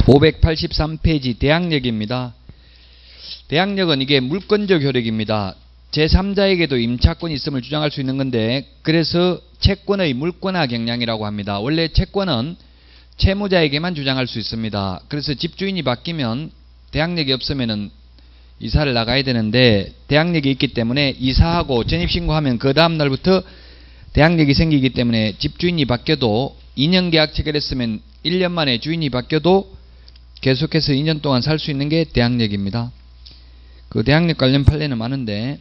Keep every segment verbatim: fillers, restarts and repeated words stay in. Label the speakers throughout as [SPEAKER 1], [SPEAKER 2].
[SPEAKER 1] 오백팔십삼 페이지 대항력입니다. 대항력은 이게 물권적 효력입니다. 제삼자에게도 임차권이 있음을 주장할 수 있는 건데, 그래서 채권의 물권화 경량이라고 합니다. 원래 채권은 채무자에게만 주장할 수 있습니다. 그래서 집주인이 바뀌면 대항력이 없으면은 이사를 나가야 되는데, 대항력이 있기 때문에 이사하고 전입신고하면 그 다음 날부터 대항력이 생기기 때문에 집주인이 바뀌어도 이 년 계약 체결했으면 일 년 만에 주인이 바뀌어도 계속해서 이 년 동안 살 수 있는 게 대항력입니다. 그 대항력 관련 판례는 많은데,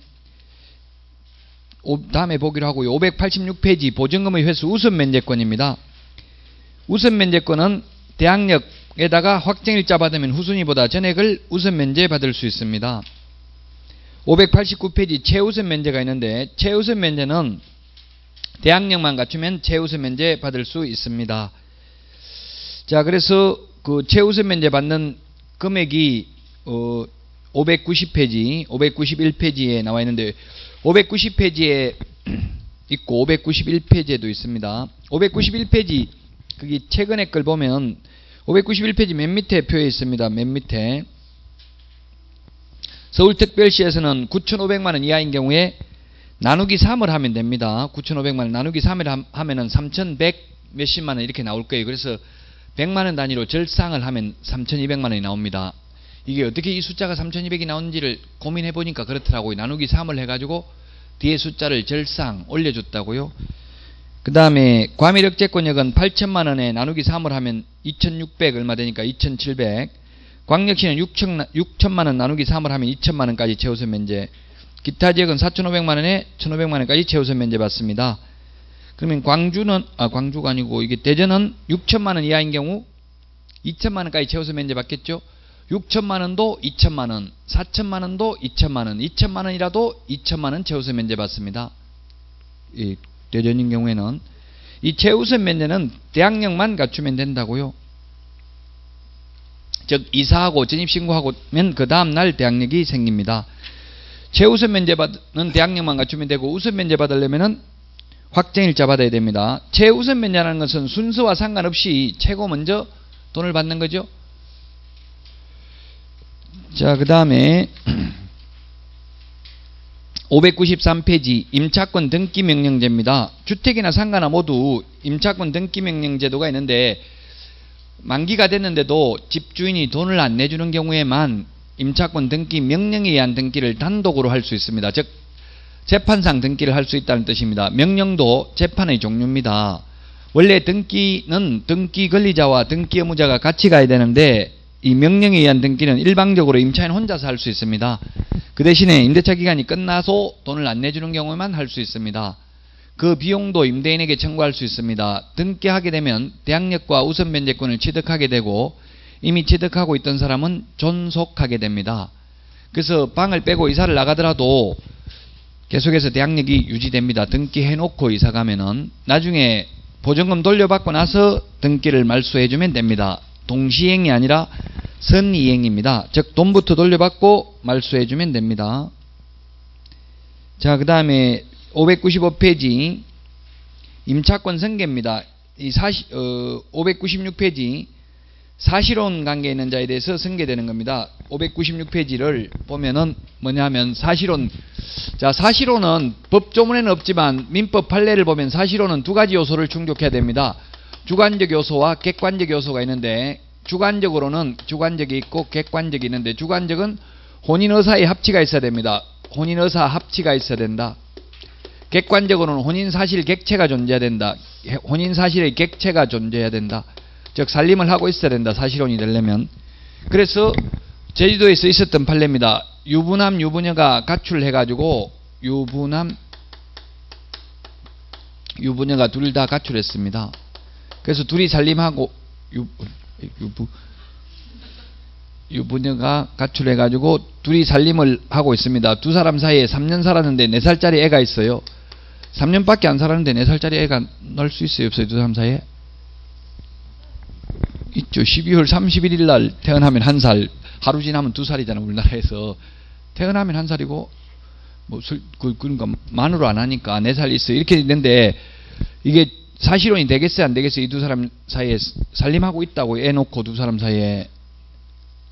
[SPEAKER 1] 다음에 보기로 하고요. 오백팔십육 페이지 보증금의 회수 우선 면제권입니다. 우선 면제권은 대항력에다가 확정일자 받으면 후순위보다 전액을 우선 면제 받을 수 있습니다. 오백팔십구 페이지 최우선 면제가 있는데, 최우선 면제는 대항력만 갖추면 최우선 면제 받을 수 있습니다. 자, 그래서 그 최우선 면제 받는 금액이 어 오백구십 페이지, 오백구십일 페이지에 나와 있는데, 오백구십 페이지에 있고 오백구십일 페이지에도 있습니다. 오백구십일 페이지 거기 최근에 걸 보면 오백구십일 페이지 맨 밑에 표에 있습니다. 맨 밑에 서울특별시에서는 구천오백만 원 이하인 경우에 나누기 삼을 하면 됩니다. 구천오백만 원 나누기 삼을 하면은 삼천백 몇십만 원 이렇게 나올 거예요. 그래서 백만 원 단위로 절상을 하면 삼천이백만 원이 나옵니다. 이게 어떻게 이 숫자가 삼천이백이 나오는지를 고민해 보니까 그렇더라고요. 나누기 삼을 해가지고 뒤에 숫자를 절상 올려줬다고요. 그 다음에 과밀억제권역은 팔천만 원에 나누기 삼을 하면 이천육백 얼마 되니까 이천칠백. 광역시는 육천만 원 나누기 삼을 하면 이천만 원까지 최우선 면제. 기타 지역은 사천오백만 원에 천오백만 원까지 최우선 면제 받습니다. 그러면 광주는, 아, 광주가 아니고 이게 대전은 육천만 원 이하인 경우 이천만 원까지 최우선 면제 받겠죠? 육천만 원도 이천만 원, 사천만 원도 이천만 원, 이천만 원이라도 이천만 원 최우선 면제 받습니다. 이 대전인 경우에는 이 최우선 면제는 대항력만 갖추면 된다고요. 즉 이사하고 전입신고하고면 그 다음 날 대항력이 생깁니다. 최우선 면제 받는 대항력만 갖추면 되고, 우선 면제 받으려면은 확정일자 받아야 됩니다. 최우선 면제라는 것은 순서와 상관없이 최고 먼저 돈을 받는 거죠. 자, 그 다음에 오백구십삼 페이지 임차권 등기명령제입니다. 주택이나 상가나 모두 임차권 등기명령제도가 있는데, 만기가 됐는데도 집주인이 돈을 안 내주는 경우에만 임차권 등기 명령에 의한 등기를 단독으로 할 수 있습니다. 즉 재판상 등기를 할 수 있다는 뜻입니다. 명령도 재판의 종류입니다. 원래 등기는 등기 권리자와 등기 의무자가 같이 가야 되는데, 이 명령에 의한 등기는 일방적으로 임차인 혼자서 할 수 있습니다. 그 대신에 임대차 기간이 끝나서 돈을 안 내주는 경우에만 할 수 있습니다. 그 비용도 임대인에게 청구할 수 있습니다. 등기하게 되면 대항력과 우선 면제권을 취득하게 되고, 이미 취득하고 있던 사람은 존속하게 됩니다. 그래서 방을 빼고 이사를 나가더라도 계속해서 대항력이 유지됩니다. 등기해놓고 이사 가면은 나중에 보증금 돌려받고 나서 등기를 말소해주면 됩니다. 동시행이 아니라 선이행입니다. 즉 돈부터 돌려받고 말소해주면 됩니다. 자, 그 다음에 오백구십오 페이지 임차권 승계입니다. 이 사시, 어, 오백구십육 페이지 사실혼 관계에 있는 자에 대해서 승계되는 겁니다. 오백구십육 페이지를 보면은 뭐냐면 사실혼. 자, 사실혼은 법조문에는 없지만 민법 판례를 보면 사실혼은 두 가지 요소를 충족해야 됩니다. 주관적 요소와 객관적 요소가 있는데, 주관적으로는 주관적이 있고 객관적이 있는데, 주관적은 혼인의사의 합치가 있어야 됩니다. 혼인의사 합치가 있어야 된다. 객관적으로는 혼인사실 객체가 존재해야 된다. 혼인사실의 객체가 존재해야 된다. 즉 살림을 하고 있어야 된다. 사실혼이 되려면. 그래서 제주도에서 있었던 판례입니다. 유부남 유부녀가 가출해가지고 유부남 유부녀가 둘 다 가출했습니다. 그래서 둘이 살림하고 유, 유부, 유부녀가 가출해가지고 둘이 살림을 하고 있습니다. 두 사람 사이에 삼 년 살았는데 네 살짜리 애가 있어요. 삼 년밖에 안 살았는데 네 살짜리 애가 날 수 있어요, 없어요? 두 사람 사이에? 있죠. 십이월 삼십일일 날 태어나면 한 살, 하루 지나면 두 살이잖아, 우리나라에서. 태어나면 한 살이고, 뭐, 그, 그러니까 만으로 안 하니까 네 살 있어요. 이렇게 있는데, 이게 사실혼이 되겠어요 안 되겠어요? 이 두 사람 사이에 살림하고 있다고 애 놓고 두 사람 사이에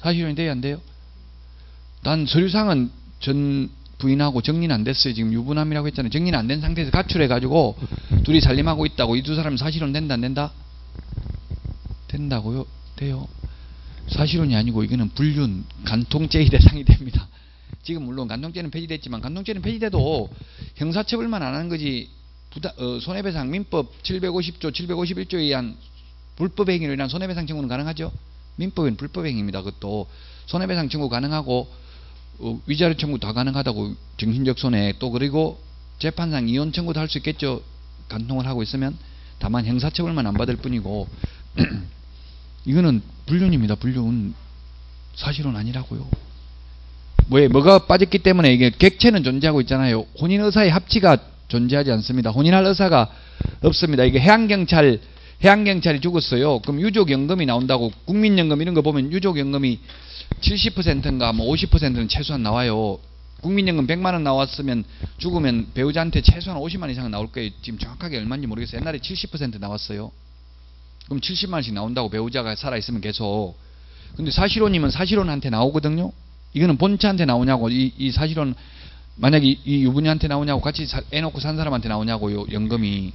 [SPEAKER 1] 사실혼이 돼야 안 돼요? 난 서류상은 전 부인하고 정리는 안 됐어요. 지금 유부남이라고 했잖아요. 정리는 안 된 상태에서 가출해가지고 둘이 살림하고 있다고. 이 두 사람 사실혼 된다 안 된다? 된다고요? 돼요. 사실혼이 아니고 이거는 불륜, 간통죄의 대상이 됩니다. 지금 물론 간통죄는 폐지됐지만 간통죄는 폐지돼도 형사처벌만 안 하는 거지 부다, 어, 손해배상 민법 칠백오십 조, 칠백오십일 조에 의한 불법행위로 인한 손해배상 청구는 가능하죠? 민법은 불법행위입니다. 그것도 손해배상 청구 가능하고 어, 위자료 청구 다 가능하다고. 정신적 손해. 또 그리고 재판상 이혼 청구도 할 수 있겠죠. 간통을 하고 있으면. 다만 형사처벌만 안 받을 뿐이고 이거는 불륜입니다. 불륜. 사실은 아니라고요. 왜? 뭐가 빠졌기 때문에 이게 객체는 존재하고 있잖아요. 혼인의사의 합치가 존재하지 않습니다. 혼인할 의사가 없습니다. 이게 해양경찰 해양경찰이 죽었어요. 그럼 유족연금이 나온다고. 국민연금 이런 거 보면 유족연금이 칠십 퍼센트인가 뭐 오십 퍼센트는 최소한 나와요. 국민연금 백만 원 나왔으면 죽으면 배우자한테 최소한 오십만 이상은 나올 거예요. 지금 정확하게 얼마인지 모르겠어요. 옛날에 칠십 퍼센트 나왔어요. 그럼 칠십만 원씩 나온다고 배우자가 살아있으면 계속. 근데 사실혼이면 사실혼한테 나오거든요. 이거는 본체한테 나오냐고. 이, 이 사실혼 만약에 이, 이 유부녀한테 나오냐고. 같이 사, 애 놓고 산 사람한테 나오냐고요. 연금이.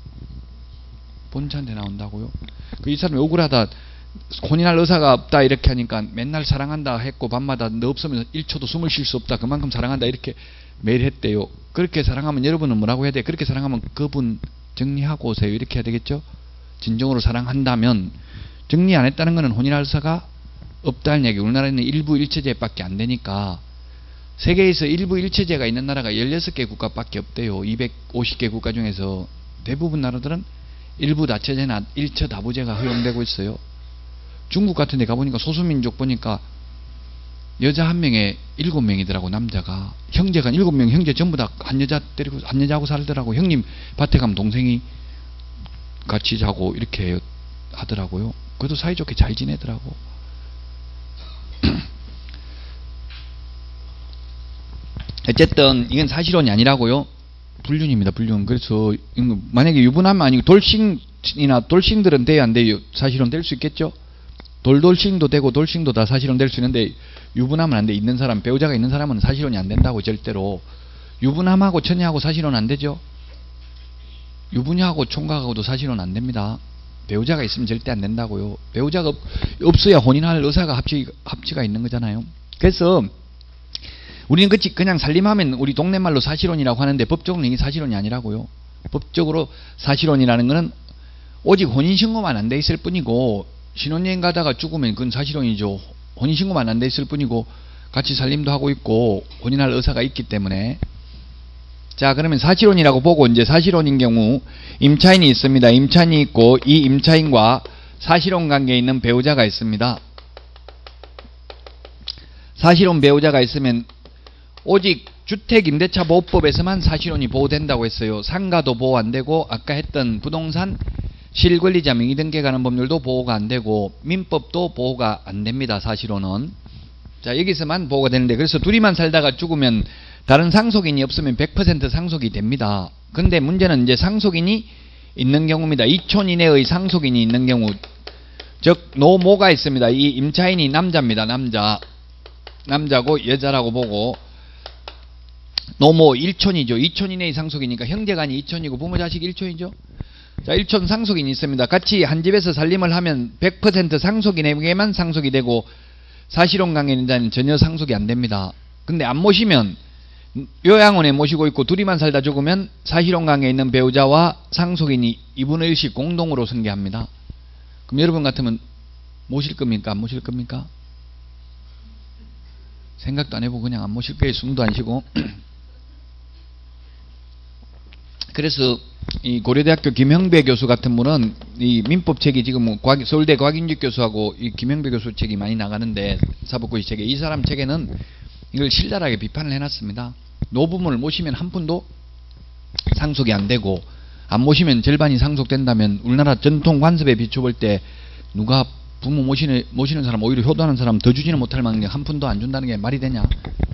[SPEAKER 1] 본체한테 나온다고요. 그 이 사람이 억울하다. 혼인할 의사가 없다 이렇게 하니까 맨날 사랑한다 했고 밤마다 너 없으면 일 초도 숨을 쉴 수 없다. 그만큼 사랑한다 이렇게 매일 했대요. 그렇게 사랑하면 여러분은 뭐라고 해야 돼? 그렇게 사랑하면 그분 정리하고 오세요. 이렇게 해야 되겠죠? 진정으로 사랑한다면. 정리 안 했다는 것은 혼인할 의사가 없다는 얘기. 우리나라에는 일부 일체제밖에 안 되니까. 세계에서 일부 일체제가 있는 나라가 열여섯 개 국가밖에 없대요. 이백오십 개 국가 중에서. 대부분 나라들은 일부 다처제나 일처 다부제가 허용되고 있어요. 중국 같은 데 가보니까 소수민족 보니까 여자 한 명에 일곱 명이더라고. 남자가. 형제가 일곱 명. 형제 전부 다 한 여자 때리고 한 여자하고 살더라고. 형님 밭에 가면 동생이 같이 자고 이렇게 하더라고요. 그래도 사이좋게 잘 지내더라고. 어쨌든 이건 사실혼이 아니라고요. 불륜입니다. 불륜. 그래서 만약에 유부남 아니고 돌싱이나 돌싱들은 돼야 안 돼요. 사실혼 될 수 있겠죠? 돌돌싱도 되고 돌싱도 다 사실혼 될 수 있는데 유부남은 안 돼. 있는 사람, 배우자가 있는 사람은 사실혼이 안 된다고. 절대로. 유부남하고 처녀하고 사실혼 안 되죠? 유부녀하고 총각하고도 사실혼 안 됩니다. 배우자가 있으면 절대 안 된다고요. 배우자가 없, 없어야 혼인할 의사가 합치, 합치가 있는 거잖아요. 그래서 우리는 그치 그냥 살림하면 우리 동네 말로 사실혼이라고 하는데 법적으로는 이게 사실혼이 아니라고요. 법적으로 사실혼이라는 거는 오직 혼인신고만 안 돼 있을 뿐이고, 신혼여행 가다가 죽으면 그건 사실혼이죠. 혼인신고만 안 돼 있을 뿐이고 같이 살림도 하고 있고 혼인할 의사가 있기 때문에. 자, 그러면 사실혼이라고 보고, 이제 사실혼인 경우 임차인이 있습니다. 임차인이 있고 이 임차인과 사실혼 관계에 있는 배우자가 있습니다. 사실혼 배우자가 있으면 오직 주택임대차보호법에서만 사실혼이 보호된다고 했어요. 상가도 보호 안 되고 아까 했던 부동산 실권리자 명의등기에 관한 법률도 보호가 안 되고 민법도 보호가 안 됩니다. 사실혼은. 자, 여기서만 보호가 되는데, 그래서 둘이만 살다가 죽으면 다른 상속인이 없으면 백 퍼센트 상속이 됩니다. 근데 문제는 이제 상속인이 있는 경우입니다. 이촌 이내의 상속인이 있는 경우, 즉 노모가 있습니다. 이 임차인이 남자입니다. 남자. 남자고 여자라고 보고, 노모 일촌이죠. 이촌 이내의 상속이니까 형제간이 이촌이고 부모 자식 일촌이죠. 자, 일촌 상속인이 있습니다. 같이 한 집에서 살림을 하면 백 퍼센트 상속인에게만 상속이 되고 사실혼 관계에 있는 자는 전혀 상속이 안 됩니다. 근데 안 모시면, 요양원에 모시고 있고 둘이만 살다 죽으면 사실혼 관계에 있는 배우자와 상속인이 이분의 일씩 공동으로 승계합니다. 그럼 여러분 같으면 모실 겁니까? 안 모실 겁니까? 생각도 안 해보고 그냥 안 모실 거예요. 숨도 안 쉬고. 그래서 이 고려대학교 김형배 교수 같은 분은 이 민법 책이 지금 서울대 곽인주 교수하고 이 김형배 교수 책이 많이 나가는데, 사법고시 책에, 이 사람 책에는 이걸 신랄하게 비판을 해놨습니다. 노부모를 모시면 한 푼도 상속이 안 되고, 안 모시면 절반이 상속된다면 우리나라 전통 관습에 비춰볼 때 누가 부모 모시는, 모시는 사람, 오히려 효도하는 사람 더 주지는 못할 만큼 한 푼도 안 준다는 게 말이 되냐.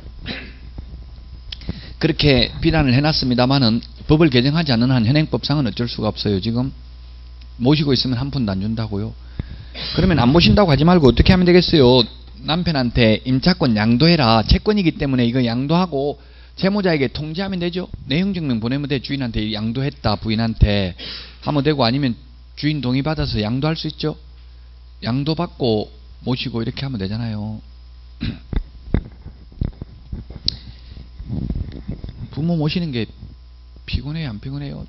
[SPEAKER 1] 그렇게 비난을 해놨습니다만은 법을 개정하지 않는 한 현행법상은 어쩔 수가 없어요. 지금 모시고 있으면 한 푼도 안 준다고요. 그러면 안 모신다고 하지 말고 어떻게 하면 되겠어요? 남편한테 임차권 양도해라. 채권이기 때문에 이거 양도하고 채무자에게 통지하면 되죠. 내용증명 보내면 돼. 주인한테 양도했다. 부인한테 하면 되고, 아니면 주인 동의 받아서 양도할 수 있죠. 양도받고 모시고 이렇게 하면 되잖아요. 부모 모시는 게 피곤해요, 안 피곤해요?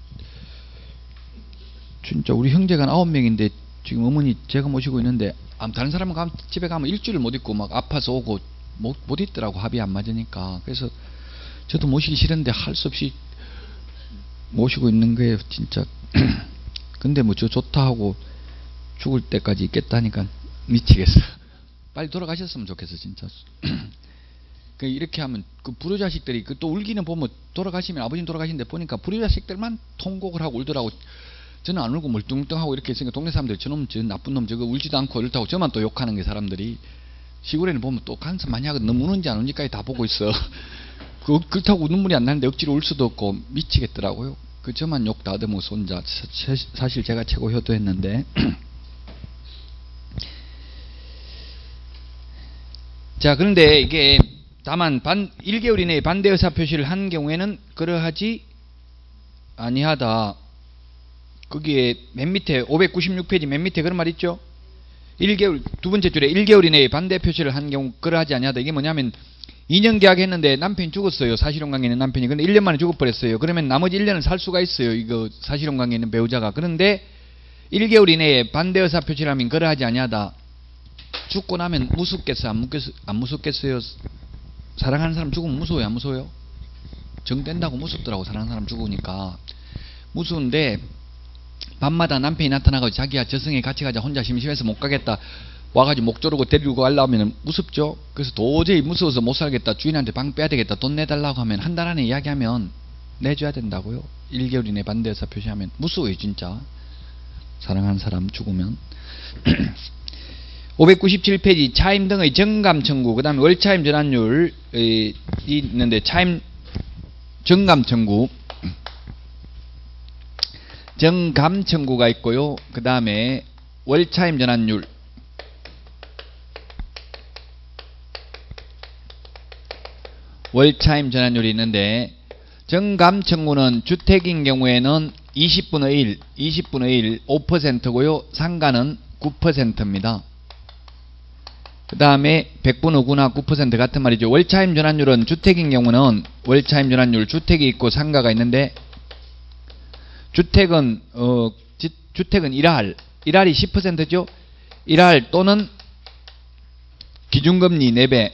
[SPEAKER 1] 진짜 우리 형제가 아홉 명인데 지금 어머니 제가 모시고 있는데, 다른 사람은 가면, 집에 가면 일주일을 못 있고 막 아파서 오고 못, 못 있더라고. 합이 안 맞으니까. 그래서 저도 모시기 싫은데 할 수 없이 모시고 있는 거예요, 진짜. 근데 뭐 저 좋다 하고 죽을 때까지 있겠다니까 미치겠어. 빨리 돌아가셨으면 좋겠어, 진짜. 그 이렇게 하면 그 불효자식들이 그 또 울기는 보면, 돌아가시면 아버님 돌아가신데 보니까 불효자식들만 통곡을 하고 울더라고. 저는 안 울고 멀뚱멀뚱하고 이렇게 있으니까 동네 사람들이 저놈 저 나쁜 놈 저거 울지도 않고 이렇다고 저만 또 욕하는 게, 사람들이. 시골에는 보면 또 간섭 많이 하거든. 너무 우는지 안 우는지까지 다 보고 있어. 그, 그렇다고 눈물이 안 나는데 억지로 울 수도 없고 미치겠더라고요. 그 저만 욕 다 얻어먹어서 혼자. 사실 제가 최고 효도했는데. 자, 그런데 이게 다만 반, 일 개월 이내에 반대 의사 표시를 한 경우에는 그러하지 아니하다. 거기에 맨 밑에 오백구십육 페이지 맨 밑에 그런 말 있죠. 일 개월, 두 번째 줄에 일 개월 이내에 반대 표시를 한 경우 그러하지 아니하다. 이게 뭐냐면 이 년 계약했는데 남편이 죽었어요. 사실혼 관계에 있는 남편이. 근데 일 년 만에 죽어버렸어요. 그러면 나머지 일 년은 살 수가 있어요. 이거 사실혼 관계에 있는 배우자가. 그런데 일 개월 이내에 반대 의사 표시를 하면 그러하지 아니하다. 죽고 나면 무섭겠어요? 안 무섭겠어요? 안 무섭겠어요? 사랑하는 사람 죽으면 무서워요? 안 무서워요? 정된다고 무섭더라고. 사랑하는 사람 죽으니까. 무서운데 밤마다 남편이 나타나가지고 자기야 저승에 같이 가자. 혼자 심심해서 못 가겠다. 와가지고 목 조르고 데리고 가려면 무섭죠. 그래서 도저히 무서워서 못 살겠다. 주인한테 방 빼야 되겠다. 돈 내달라고 하면 한 달 안에 이야기하면 내줘야 된다고요. 일 개월 이내 반대 의사 표시하면. 무서워요 진짜. 사랑하는 사람 죽으면. 오백구십칠 페이지 차임 등의 정감 청구, 그 다음에 월차임 전환율이 있는데, 차임 정감 청구, 정감 청구가 있고요. 그 다음에 월차임 전환율, 월차임 전환율이 있는데, 정감 청구는 주택인 경우에는 이십분의 일, 이십분의 일, 오 퍼센트고요. 상가는 구 퍼센트입니다. 그 다음에 백분의 구나 구 퍼센트 같은 말이죠. 월차임 전환율은 주택인 경우는 월차임 전환율, 주택이 있고 상가가 있는데, 주택은 어 지, 주택은 일 할, 일 할이 십 퍼센트죠. 일 할 또는 기준금리 네 배,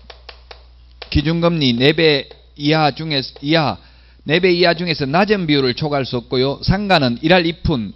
[SPEAKER 1] 기준금리 네 배 이하 중에서 이하 네 배 이하 중에서 낮은 비율을 초과할 수 없고요. 상가는 일 할 이 푼,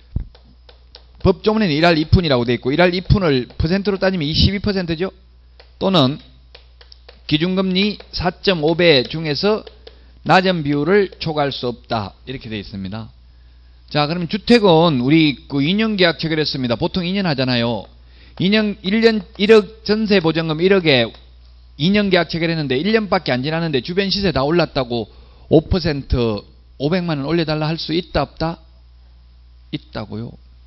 [SPEAKER 1] 법조문에는 일 할 이 푼이라고 되어 있고, 일 할 이 푼을 퍼센트로 따지면 이십이 퍼센트죠. 또는 기준금리 사 점 오 배 중에서 낮은 비율을 초과할 수 없다. 이렇게 되어 있습니다. 자, 그럼 주택은 우리 그 이 년 계약 체결했습니다. 보통 이 년 하잖아요. 이 년, 일 년 일억 전세 보증금 일억에 이 년 계약 체결했는데 일 년밖에 안 지났는데 주변 시세 다 올랐다고 오 퍼센트 오백만 원 올려달라 할 수 있다 없다? 있다고요.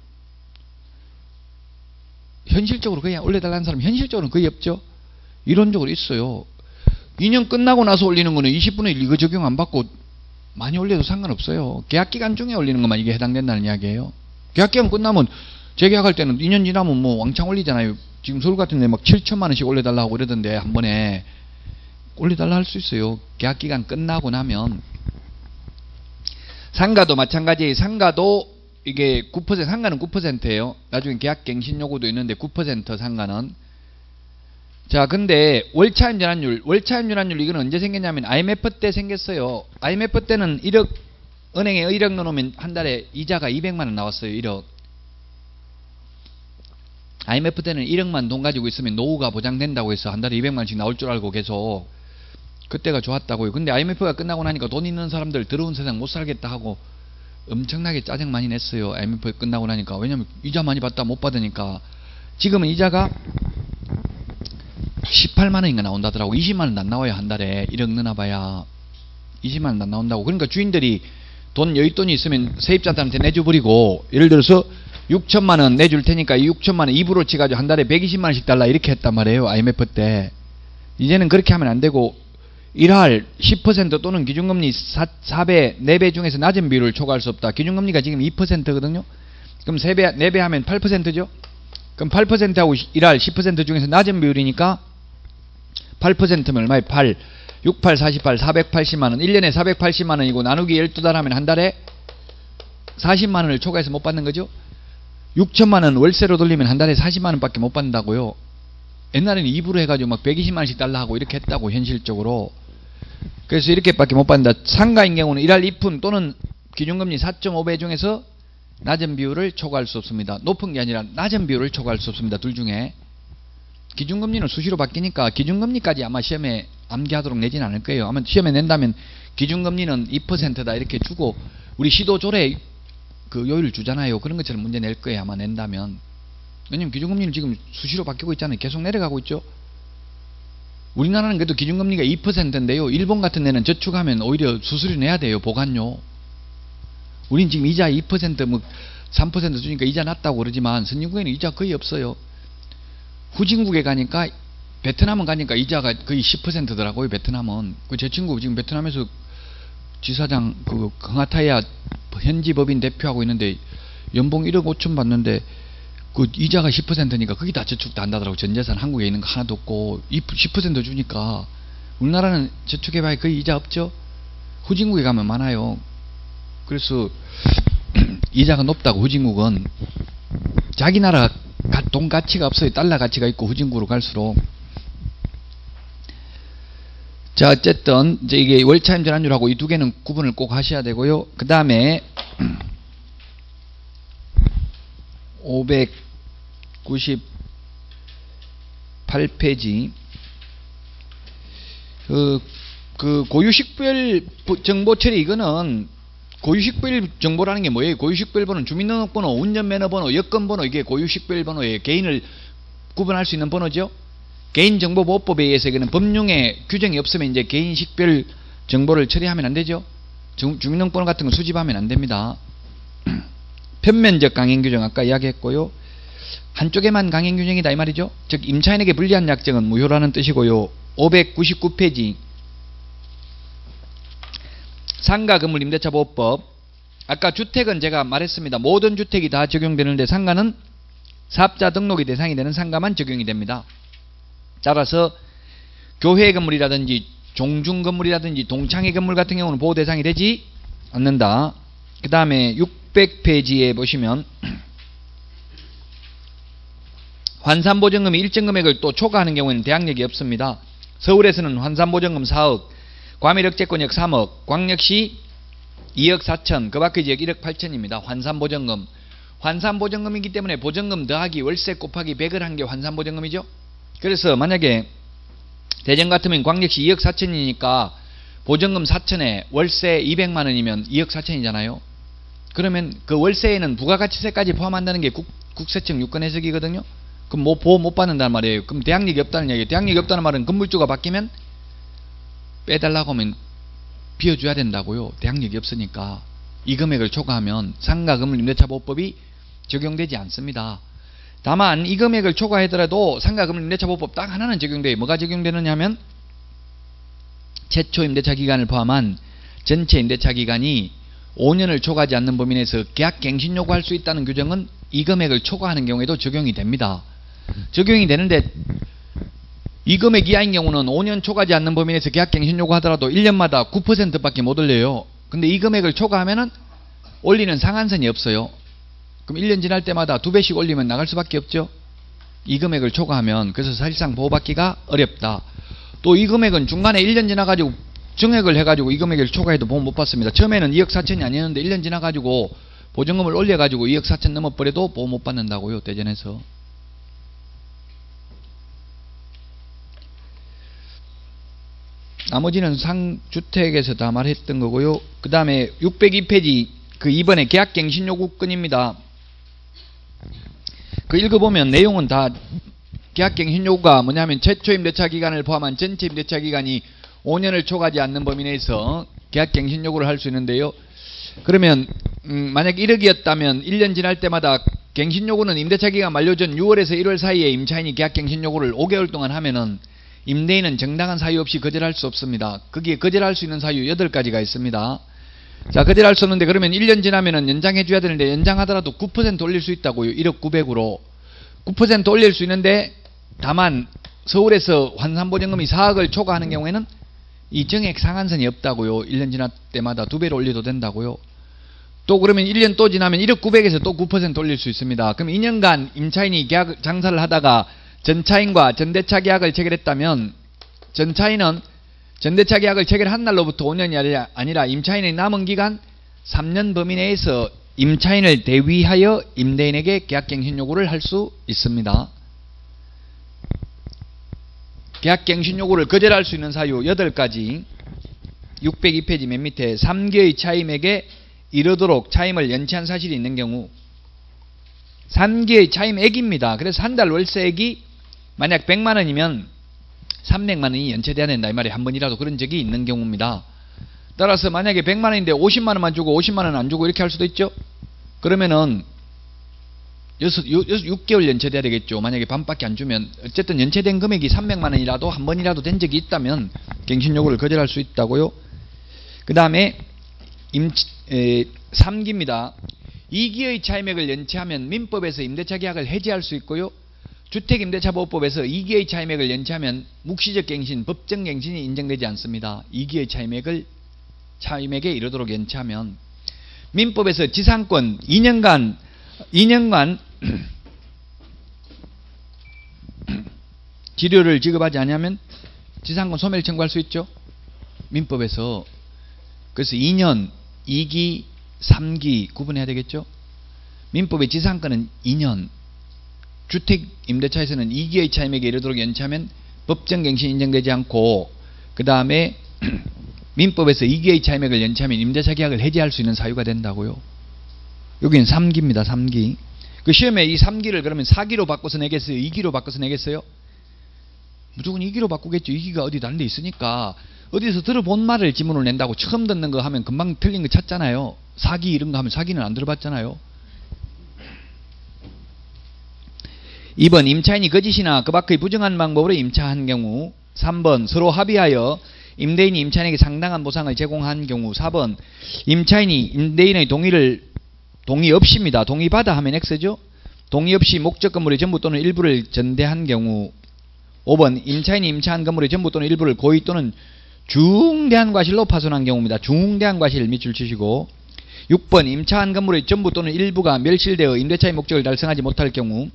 [SPEAKER 1] 현실적으로 그냥 올려달라는 사람 현실적으로는 거의 없죠. 이론적으로 있어요. 이 년 끝나고 나서 올리는 거는 이십분의 일 이거 적용 안 받고 많이 올려도 상관없어요. 계약기간 중에 올리는 것만 이게 해당된다는 이야기예요. 계약기간 끝나면 재계약할 때는 이 년 지나면 뭐 왕창 올리잖아요. 지금 서울 같은 데 막 칠천만 원씩 올려달라고 그러던데 한 번에 올려달라 할 수 있어요. 계약기간 끝나고 나면. 상가도 마찬가지. 상가도 이게 구 퍼센트, 상가는 구 퍼센트예요. 나중에 계약갱신 요구도 있는데 구 퍼센트 상가는. 자, 근데 월차임 전환율, 월차임 전환율 이건 언제 생겼냐면 아이엠에프 때 생겼어요. 아이엠에프 때는 일억, 은행에 일억 넣어놓으면 한 달에 이자가 이백만 원 나왔어요. 일억. 아이엠에프 때는 일억만 돈 가지고 있으면 노후가 보장된다고 해서 한 달에 이백만 원씩 나올 줄 알고 계속 그때가 좋았다고요. 근데 아이엠에프가 끝나고 나니까 돈 있는 사람들 더러운 세상 못 살겠다 하고 엄청나게 짜증 많이 냈어요. 아이엠에프 끝나고 나니까. 왜냐면 이자 많이 받다 못 받으니까. 지금은 이자가 십팔만 원인가 나온다더라고. 이십만 원도 안 나와요. 한 달에 일억 넣어놔봐야 이십만 원도 안 나온다고. 그러니까 주인들이 돈 여윳돈이 있으면 세입자들한테 내줘버리고, 예를 들어서 육천만 원 내줄 테니까 이 육천만 원 이부로 치가지고 한 달에 백이십만 원씩 달라 이렇게 했단 말이에요. 아이엠에프 때. 이제는 그렇게 하면 안 되고 일할 십 퍼센트 또는 기준금리 사 배, 네 배 중에서 낮은 비율을 초과할 수 없다. 기준금리가 지금 이 퍼센트거든요. 그럼 세 배, 네 배 하면 팔 퍼센트죠. 그럼 팔 퍼센트하고 일할 십 퍼센트 중에서 낮은 비율이니까 팔 퍼센트면 얼마에 팔, 육, 팔, 사십팔, 사백팔십만 원. 일 년에 사백팔십만 원이고 나누기 열두 달 하면 한 달에 사십만 원을 초과해서 못 받는 거죠. 육천만 원 월세로 돌리면 한 달에 사십만 원밖에 못 받는다고요. 옛날에는 이부로 해가지고 막 백이십만 원씩 달라 하고 이렇게 했다고 현실적으로. 그래서 이렇게밖에 못 받는다. 상가인 경우는 일할 이 푼 또는 기준금리 사 점 오 배 중에서 낮은 비율을 초과할 수 없습니다. 높은 게 아니라 낮은 비율을 초과할 수 없습니다. 둘 중에. 기준금리는 수시로 바뀌니까 기준금리까지 아마 시험에 암기하도록 내진 않을 거예요. 아마 시험에 낸다면 기준금리는 이 퍼센트다 이렇게 주고 우리 시도조례 그 요율 주잖아요. 그런 것처럼 문제 낼 거예요. 아마 낸다면. 왜냐면 기준금리는 지금 수시로 바뀌고 있잖아요. 계속 내려가고 있죠. 우리나라는 그래도 기준금리가 이 퍼센트인데요. 일본 같은 데는 저축하면 오히려 수수료 내야 돼요. 보관료. 우린 지금 이자 이 퍼센트 뭐 삼 퍼센트 주니까 이자 낮다고 그러지만 선진국에는 이자 거의 없어요. 후진국에 가니까 베트남은 가니까 이자가 거의 십 퍼센트더라고요. 베트남은. 그 제 친구 지금 베트남에서 지사장 그 강하타야 현지 법인 대표하고 있는데 연봉 일억 오천 받는데 그 이자가 십 퍼센트니까 거기다 저축 다 한다더라고. 전재산 한국에 있는 거 하나도 없고 십 퍼센트 주니까. 우리나라는 저축해봐야 거의 이자 없죠. 후진국에 가면 많아요. 그래서 이자가 높다고. 후진국은 자기 나라 돈 가치가 없어요. 달러 가치가 있고 후진국으로 갈수록. 자, 어쨌든 이제 이게 월차임 전환율하고 이 두 개는 구분을 꼭 하셔야 되고요. 그 다음에 오백구십팔 페이지 그, 그 고유식별 정보 처리. 이거는 고유식별 정보라는 게 뭐예요? 고유식별 번호는 주민등록번호, 운전면허번호, 여권번호. 이게 고유식별 번호예요. 개인을 구분할 수 있는 번호죠. 개인정보보호법에 의해서 이거는 법령에 규정이 없으면 이제 개인식별 정보를 처리하면 안 되죠. 주민등록번호 같은 거 수집하면 안 됩니다. 편면적 강행규정 아까 이야기했고요. 한쪽에만 강행규정이다 이 말이죠. 즉 임차인에게 불리한 약정은 무효라는 뜻이고요. 오백구십구 페이지 상가건물 임대차보호법. 아까 주택은 제가 말했습니다. 모든 주택이 다 적용되는데 상가는 사업자 등록이 대상이 되는 상가만 적용이 됩니다. 따라서 교회 건물이라든지 종중 건물이라든지 동창회 건물 같은 경우는 보호 대상이 되지 않는다. 그 다음에 육백 페이지에 보시면 환산보증금이 일정 금액을 또 초과하는 경우에는 대항력이 없습니다. 서울에서는 환산보증금 사억, 과밀억제권역 삼억, 광역시 이억 사천, 그 밖의 지역 일억 팔천입니다. 환산보증금. 환산보증금이기 때문에 보증금 더하기 월세 곱하기 백을 한 게 환산보증금이죠. 그래서 만약에 대전 같으면 광역시 이억 사천이니까 보증금 사천에 월세 이백만 원이면 이억 사천이잖아요. 그러면 그 월세에는 부가가치세까지 포함한다는 게 국, 국세청 유권 해석이거든요. 그럼 뭐 보호 못 받는단 말이에요. 그럼 대항력이 없다는 얘기예요. 대항력이 없다는 말은 건물주가 바뀌면 빼달라고 하면 비워줘야 된다고요. 대항력이 없으니까. 이 금액을 초과하면 상가건물 임대차보호법이 적용되지 않습니다. 다만 이 금액을 초과하더라도 상가건물 임대차보호법 딱 하나는 적용돼요. 뭐가 적용되느냐 하면 최초 임대차 기간을 포함한 전체 임대차 기간이 오 년을 초과하지 않는 범위 내에서 계약갱신 요구할 수 있다는 규정은 이 금액을 초과하는 경우에도 적용이 됩니다. 적용이 되는데 이 금액 이하인 경우는 오 년 초과하지 않는 범위 내에서 계약갱신 요구하더라도 일 년마다 구 퍼센트밖에 못 올려요. 근데 이 금액을 초과하면은 올리는 상한선이 없어요. 그럼 일 년 지날 때마다 두 배씩 올리면 나갈 수밖에 없죠. 이 금액을 초과하면. 그래서 사실상 보호받기가 어렵다. 또 이 금액은 중간에 일 년 지나가지고 증액을 해가지고 이 금액을 초과해도 보호 못 받습니다. 처음에는 이억 사천이 아니었는데 일 년 지나가지고 보증금을 올려가지고 이억 사천 넘어버려도 보호 못 받는다고요. 대전에서. 나머지는 상주택에서 다 말했던 거고요. 그 다음에 육백이 페이지 그 이번에 계약갱신요구건입니다. 그 읽어보면 내용은 다 계약갱신요구가 뭐냐면 최초 임대차 기간을 포함한 전체 임대차 기간이 오 년을 초과하지 않는 범위 내에서 계약갱신요구를 할 수 있는데요. 그러면 음 만약 일억이었다면 일 년 지날 때마다 갱신요구는 임대차 기간 만료 전 유월에서 일월 사이에 임차인이 계약갱신요구를 오 개월 동안 하면은 임대인은 정당한 사유 없이 거절할 수 없습니다. 거기에 거절할 수 있는 사유 여덟 가지가 있습니다. 자, 거절할 수 없는데 그러면 일 년 지나면은 연장해 줘야 되는데 연장하더라도 구 퍼센트 올릴 수 있다고요. 일억 구백으로. 구 퍼센트 올릴 수 있는데 다만 서울에서 환산보증금이 사억을 초과하는 경우에는 이 정액 상한선이 없다고요. 일 년 지날 때마다 두 배로 올려도 된다고요. 또 그러면 일 년 또 지나면 일억 구백에서 또 구 퍼센트 올릴 수 있습니다. 그럼 이 년간 임차인이 계약 장사를 하다가 전차인과 전대차 계약을 체결했다면 전차인은 전대차 계약을 체결한 날로부터 오 년이 아니라 임차인의 남은 기간 삼 년 범위 내에서 임차인을 대위하여 임대인에게 계약갱신 요구를 할 수 있습니다. 계약갱신 요구를 거절할 수 있는 사유 여덟 가지. 육백이 페이지 맨 밑에 삼 개의 차임액에 이르도록 차임을 연체한 사실이 있는 경우, 삼 개의 차임액입니다. 그래서 한 달 월세액이 만약 백만 원이면 삼백만 원이 연체돼야 된다 이 말이에요. 한 번이라도 그런 적이 있는 경우입니다. 따라서 만약에 백만 원인데 오십만 원만 주고 오십만 원 안 주고 이렇게 할 수도 있죠. 그러면은 육 개월 연체돼야 되겠죠. 만약에 반밖에 안 주면. 어쨌든 연체된 금액이 삼백만 원이라도 한 번이라도 된 적이 있다면 갱신 요구를 거절할 수 있다고요. 그 다음에 삼 기입니다. 이 기의 차임액을 연체하면 민법에서 임대차 계약을 해지할 수 있고요. 주택임대차보호법에서 이 기의 차임액을 연체하면 묵시적 갱신, 법정 갱신이 인정되지 않습니다. 이 기의 차임액을 차임액에 이르도록 연체하면. 민법에서 지상권 이 년간 이 년간 지료를 지급하지 않으면 지상권 소멸 청구할 수 있죠. 민법에서. 그래서 이 년, 이 기, 삼 기 구분해야 되겠죠. 민법의 지상권은 이 년, 주택임대차에서는 이 기의 차임액에 이르도록 연체하면 법정갱신 인정되지 않고, 그 다음에 민법에서 이 기의 차임액을 연체하면 임대차 계약을 해지할 수 있는 사유가 된다고요. 여기는 삼 기입니다. 삼 기. 그 시험에 이 삼 기를 그러면 사 기로 바꿔서 내겠어요? 이 기로 바꿔서 내겠어요? 무조건 이 기로 바꾸겠죠. 이 기가 어디 다른 데 있으니까. 어디서 들어본 말을 지문을 낸다고 처음 듣는 거 하면 금방 틀린 거 찾잖아요. 사기 이런 거 하면 사기는 안 들어봤잖아요. 이 번 임차인이 거짓이나 그 밖의 부정한 방법으로 임차한 경우. 삼 번 서로 합의하여 임대인이 임차인에게 상당한 보상을 제공한 경우. 사 번 임차인이 임대인의 동의를 동의 없이입니다. 동의 받아 하면 X죠. 동의 없이 목적 건물의 전부 또는 일부를 전대한 경우. 오 번 임차인이 임차한 건물의 전부 또는 일부를 고의 또는 중대한 과실로 파손한 경우입니다. 중대한 과실 밑줄 치시고. 육 번 임차한 건물의 전부 또는 일부가 멸실되어 임대차의 목적을 달성하지 못할 경우.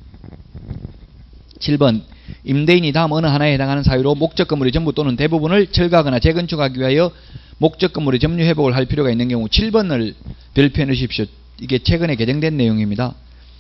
[SPEAKER 1] 칠 번 임대인이 다음 어느 하나에 해당하는 사유로 목적 건물의 전부 또는 대부분을 철거하거나 재건축하기 위하여 목적 건물의 점유 회복을 할 필요가 있는 경우. 칠 번을 별표해 넣으십시오. 이게 최근에 개정된 내용입니다.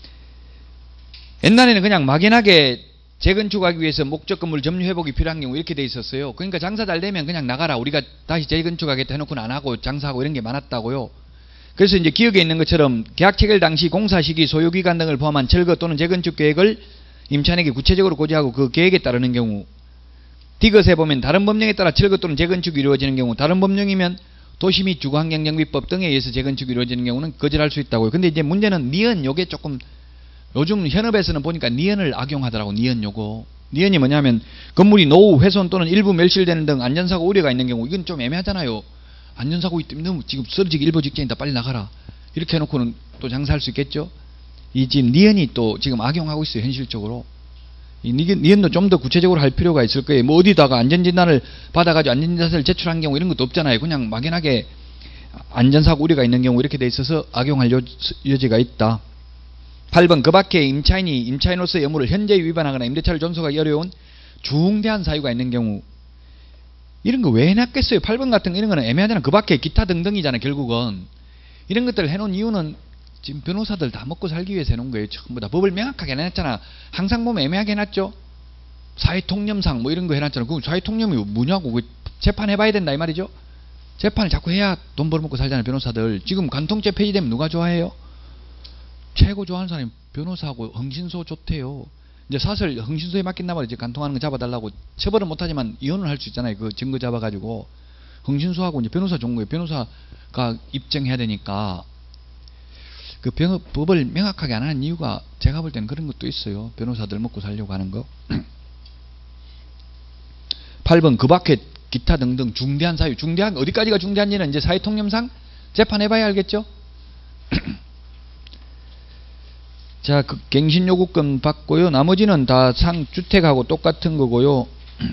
[SPEAKER 1] 옛날에는 그냥 막연하게 재건축하기 위해서 목적 건물 점유 회복이 필요한 경우 이렇게 돼 있었어요. 그러니까 장사 잘 되면 그냥 나가라, 우리가 다시 재건축하겠다 해놓고는 안 하고 장사하고 이런 게 많았다고요. 그래서 이제 기억에 있는 것처럼 계약 체결 당시 공사 시기, 소요 기간 등을 포함한 철거 또는 재건축 계획을 임차인에게 구체적으로 고지하고 그 계획에 따르는 경우. 디귿에 보면 다른 법령에 따라 철거 또는 재건축이 이루어지는 경우, 다른 법령이면 도시 및 주거환경정비법 등에 의해서 재건축이 이루어지는 경우는 거절할 수 있다고요. 근데 이제 문제는 니은, 요게 조금 요즘 현업에서는 보니까 니은을 악용하더라고. 니은 요거. 니은이 뭐냐면 건물이 노후, 훼손 또는 일부 멸실되는 등 안전사고 우려가 있는 경우. 이건 좀 애매하잖아요. 안전사고 있다면 지금 쓰러지기 일보 직전이다, 빨리 나가라, 이렇게 해놓고는 또 장사할 수 있겠죠. 이 지금 니은이 또 지금 악용하고 있어요. 현실적으로. 이 니은도 좀 더 구체적으로 할 필요가 있을 거예요. 뭐 어디다가 안전진단을 받아가지고 안전진단서를 제출한 경우 이런 것도 없잖아요. 그냥 막연하게 안전사고 우려가 있는 경우 이렇게 돼 있어서 악용할 여, 여지가 있다. 팔 번 그 밖에 임차인이 임차인으로서의 의무를 현저히 위반하거나 임대차를 존속하기 어려운 중대한 사유가 있는 경우. 이런 거 왜 해놨겠어요? 팔 번 같은 거 이런 거는 애매하잖아. 그 밖에 기타 등등이잖아. 결국은 이런 것들을 해놓은 이유는 지금 변호사들 다 먹고 살기 위해서 해놓은 거예요. 전부 다 법을 명확하게 해놨잖아. 항상 보면 애매하게 해놨죠. 사회통념상 뭐 이런 거 해놨잖아. 그럼 사회통념이 뭐냐고. 재판해봐야 된다 이 말이죠. 재판을 자꾸 해야 돈 벌어먹고 살잖아요. 변호사들. 지금 간통죄 폐지되면 누가 좋아해요? 최고 좋아하는 사람이 변호사하고 흥신소 좋대요. 이제 사설 흥신소에 맡긴단 말이지. 간통하는 거 잡아달라고. 처벌은 못하지만 이혼을 할 수 있잖아요. 그 증거 잡아가지고. 흥신소하고 이제 변호사 좋은 거예요. 변호사가 입증해야 되니까. 그 병, 법을 명확하게 안 하는 이유가 제가 볼 때는 그런 것도 있어요. 변호사들 먹고 살려고 하는 거. 팔 번 그 밖에 기타 등등 중대한 사유. 중대한 어디까지가 중대한지는 이제 사회통념상 재판해봐야 알겠죠. 자, 그 갱신요구권 받고요. 나머지는 다 상주택하고 똑같은 거고요.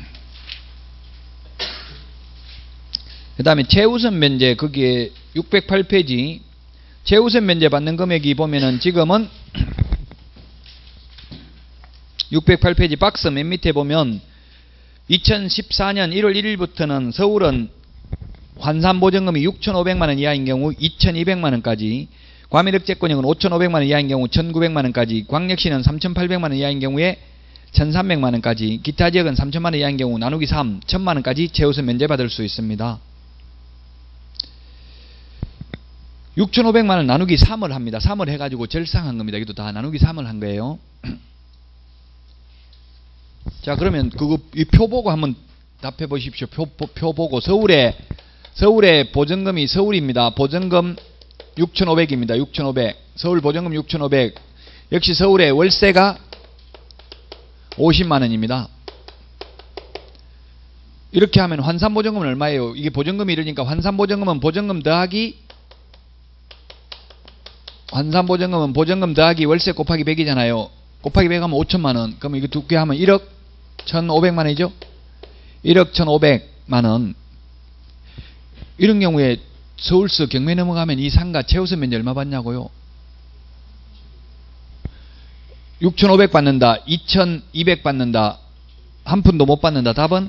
[SPEAKER 1] 그 다음에 최우선 면제, 거기에 육백팔 페이지 최우선 면제 받는 금액이 보면은 지금은 육백팔 페이지 박스 맨 밑에 보면 이천십사 년 일월 일일부터는 서울은 환산보증금이 육천오백만 원 이하인 경우 이천이백만 원까지, 과밀억제권역은 오천오백만 원 이하인 경우 천구백만 원까지, 광역시는 삼천팔백만 원 이하인 경우에 천삼백만 원까지, 기타 지역은 삼천만 원 이하인 경우 나누기 삼, 천만 원까지 최우선 면제 받을 수 있습니다. 육천오백만 원 나누기 삼을 합니다. 삼을 해가지고 절상한 겁니다. 이것도 다 나누기 삼을 한 거예요. 자, 그러면 그거 이 표 보고 한번 답해 보십시오. 표, 표 보고 서울에 서울의 보증금이 서울입니다. 보증금 육천오백입니다. 육천오백. 서울 보증금 육천오백. 역시 서울의 월세가 오십만 원입니다. 이렇게 하면 환산보증금은 얼마예요? 이게 보증금이 이러니까 환산보증금은 보증금 더하기 환산보증금은 보증금 더하기 월세 곱하기 백이잖아요. 곱하기 백 하면 오천만 원. 그럼 이거 두 개 하면 일억 천오백만 원이죠? 일억 천오백만 원. 이런 경우에 서울서 경매 넘어가면 이 상가 최우선 면제 얼마 받냐고요? 육천오백 받는다. 이천이백 받는다. 한 푼도 못 받는다. 답은?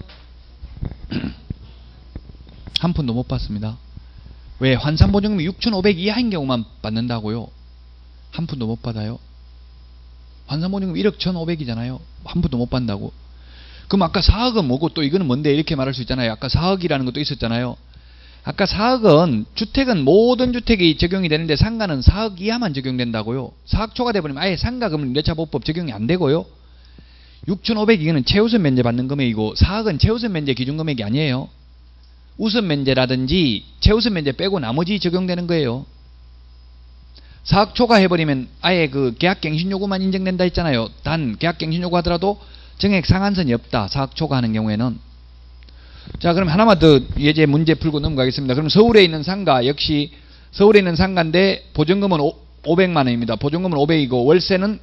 [SPEAKER 1] 한 푼도 못 받습니다. 왜? 환산보증금이 육천오백 이하인 경우만 받는다고요. 한 푼도 못 받아요. 환산보증금 일억 천오백이잖아요. 한 푼도 못 받는다고. 그럼 아까 사억은 뭐고 또 이거는 뭔데 이렇게 말할 수 있잖아요. 아까 사억이라는 것도 있었잖아요. 아까 사억은 주택은 모든 주택이 적용이 되는데 상가는 사억 이하만 적용된다고요. 사억 초과돼 버리면 아예 상가금을 임대차보호법 적용이 안 되고요. 육천오백 이거는 최우선 면제 받는 금액이고 사억은 최우선 면제 기준 금액이 아니에요. 우선 면제라든지 최우선 면제 빼고 나머지 적용되는 거예요. 사억 초과해버리면 아예 그 계약갱신요구만 인정된다 했잖아요. 단 계약갱신요구 하더라도 정액 상한선이 없다. 사억 초과하는 경우에는. 자, 그럼 하나만 더 예제 문제 풀고 넘어가겠습니다. 그럼 서울에 있는 상가 역시 서울에 있는 상가인데 보증금은 오백만 원입니다. 보증금은 오백이고 월세는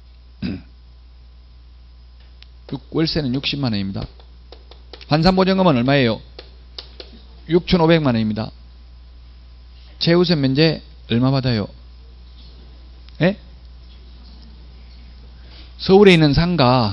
[SPEAKER 1] 월세는 육십만 원입니다. 환산보증금은 얼마예요? 육천오백만 원입니다. 최우선 면제 얼마 받아요? 예? 서울에 있는 상가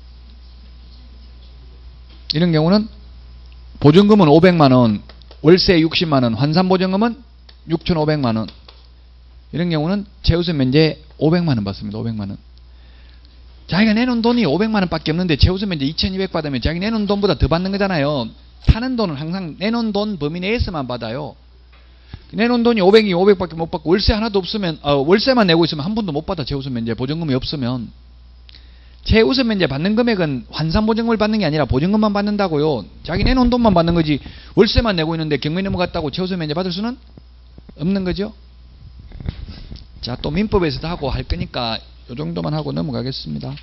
[SPEAKER 1] 이런 경우는 보증금은 오백만 원, 월세 육십만 원, 환산보증금은 육천오백만 원. 이런 경우는 최우선 면제 오백만 원 받습니다. 오백만 원. 자기가 내놓은 돈이 오백만 원밖에 없는데 최우선 면제 이천이백 받으면 자기 내놓은 돈보다 더 받는 거잖아요. 파는 돈은 항상 내놓은 돈 범위 내에서만 받아요. 내놓은 돈이 오백이 오백밖에 못 받고 월세 하나도 없으면 어, 월세만 내고 있으면 한 푼도 못 받아. 최우선 면제 보증금이 없으면. 최우선 면제 받는 금액은 환산보증금을 받는 게 아니라 보증금만 받는다고요. 자기 내놓은 돈만 받는 거지 월세만 내고 있는데 경매 넘어갔다고 최우선 면제 받을 수는 없는 거죠. 자, 또 민법에서도 하고 할 거니까 이 정도만 하고 넘어가겠습니다.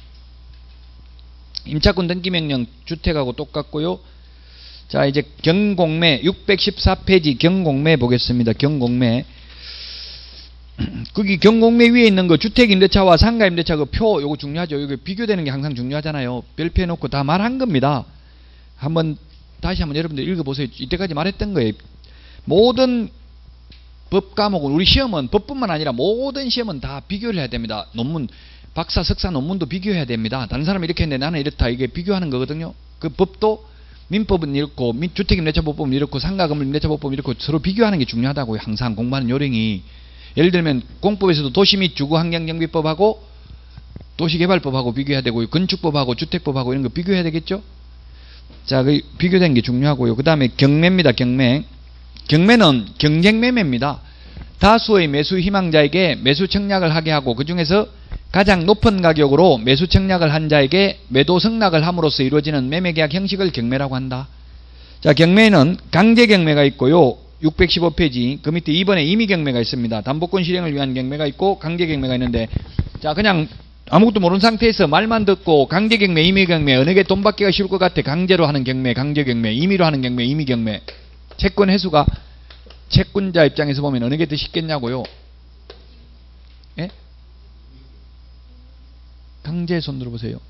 [SPEAKER 1] 임차권 등기명령 주택하고 똑같고요. 자, 이제 경공매 육백십사 페이지 경공매 보겠습니다. 경공매. 거기 경공매 위에 있는 거 주택임대차와 상가임대차 그 표 요거 중요하죠. 이거 비교되는 게 항상 중요하잖아요. 별표 해놓고 다 말한 겁니다. 한번 다시 한번 여러분들 읽어보세요. 이때까지 말했던 거예요. 모든 법 과목은 우리 시험은 법뿐만 아니라 모든 시험은 다 비교를 해야 됩니다. 논문 박사 석사 논문도 비교해야 됩니다. 다른 사람이 이렇게 했는데 나는 이렇다. 이게 비교하는 거거든요. 그 법도 민법은 이렇고 주택임대차법은 이렇고 상가금융임대차법은 이렇고 서로 비교하는 게 중요하다고요. 항상 공부하는 요령이. 예를 들면 공법에서도 도시 및 주거환경정비법하고 도시개발법하고 비교해야 되고요. 건축법하고 주택법하고 이런 거 비교해야 되겠죠. 자, 그 비교된 게 중요하고요. 그 다음에 경매입니다. 경매. 경매는 경쟁매매입니다. 다수의 매수 희망자에게 매수 청약을 하게 하고 그 중에서 가장 높은 가격으로 매수 청약을 한 자에게 매도 승낙을 함으로써 이루어지는 매매계약 형식을 경매라고 한다. 자, 경매는 강제경매가 있고요. 육백십오 페이지 그 밑에 이 번에 임의경매가 있습니다. 담보권 실행을 위한 경매가 있고 강제경매가 있는데, 자 그냥 아무것도 모르는 상태에서 말만 듣고 강제경매, 임의경매 어느 게 돈 받기가 쉬울 것 같아? 강제로 하는 경매, 강제경매, 임의로 하는 경매, 임의경매. 채권 회수가 채권자 입장에서 보면 어느 게 더 쉽겠냐고요? 예? 강제 손 들어보세요.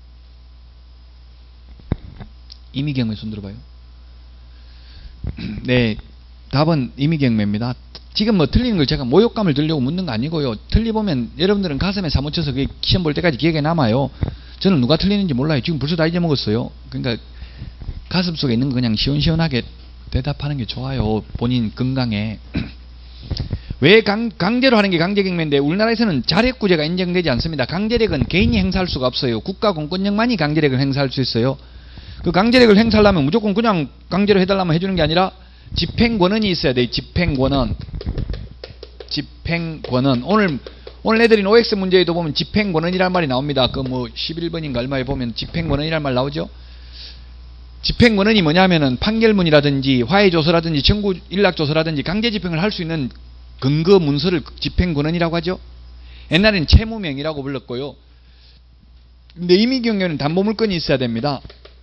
[SPEAKER 1] 임의경매 손 들어봐요. 네, 답은 임의경매입니다. 지금 뭐 틀리는 걸 제가 모욕감을 들려고 묻는 거 아니고요. 틀리보면 여러분들은 가슴에 사무쳐서 그게 시험 볼 때까지 기억에 남아요. 저는 누가 틀리는지 몰라요. 지금 벌써 다 잊어먹었어요. 그러니까 가슴 속에 있는 거 그냥 시원시원하게 대답하는 게 좋아요. 본인 건강에. 왜 강, 강제로 하는 게 강제경매인데, 우리나라에서는 자력구제가 인정되지 않습니다. 강제력은 개인이 행사할 수가 없어요. 국가 공권력만이 강제력을 행사할 수 있어요. 그 강제력을 행사하려면 무조건 그냥 강제로 해달라면 해주는 게 아니라 집행권한이 있어야 돼요. 집행권한. 집행권한. 오늘 오늘 애들인 오엑스 문제에도 보면 집행권한이라는 말이 나옵니다. 그 뭐 십일 번인가 얼마에 보면 집행권한이라는 말 나오죠. 집행권한이 뭐냐면은 판결문이라든지 화해조서라든지 청구 일락조서라든지 강제집행을 할 수 있는 근거 문서를 집행권한이라고 하죠. 옛날에는 채무명이라고 불렀고요. 근데 임의경매는 담보물건이 있어야 됩니다.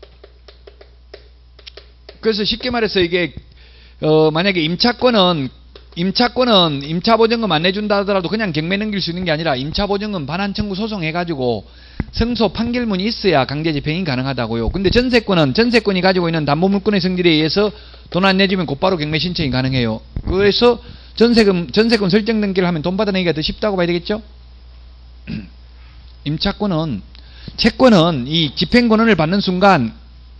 [SPEAKER 1] 그래서 쉽게 말해서 이게 어 만약에 임차권은 임차권은 임차보증금 안 내준다 하더라도 그냥 경매 넘길 수 있는 게 아니라 임차보증금 반환 청구 소송해가지고 승소 판결문이 있어야 강제집행이 가능하다고요. 근데 전세권은 전세권이 가지고 있는 담보물건의 성질에 의해서 돈 안 내주면 곧바로 경매 신청이 가능해요. 그래서 전세금 전세권 설정 등기를 하면 돈 받아내기가 더 쉽다고 봐야 되겠죠. 임차권은 채권은 이 집행권한을 받는 순간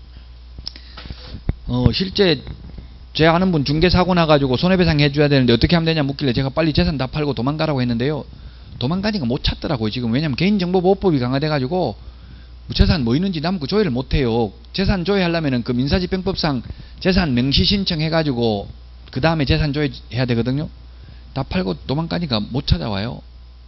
[SPEAKER 1] 어 실제 제 아는 분 중개사고 나가지고 손해배상 해줘야 되는데 어떻게 하면 되냐 묻길래 제가 빨리 재산 다 팔고 도망가라고 했는데요. 도망가니까 못 찾더라고요. 지금 왜냐면 개인정보보호법이 강화돼가지고 재산 뭐 있는지 남고 조회를 못해요. 재산 조회하려면은 그 민사집행법상 재산 명시 신청해가지고 그 다음에 재산 조회해야 되거든요. 다 팔고 도망가니까 못 찾아와요.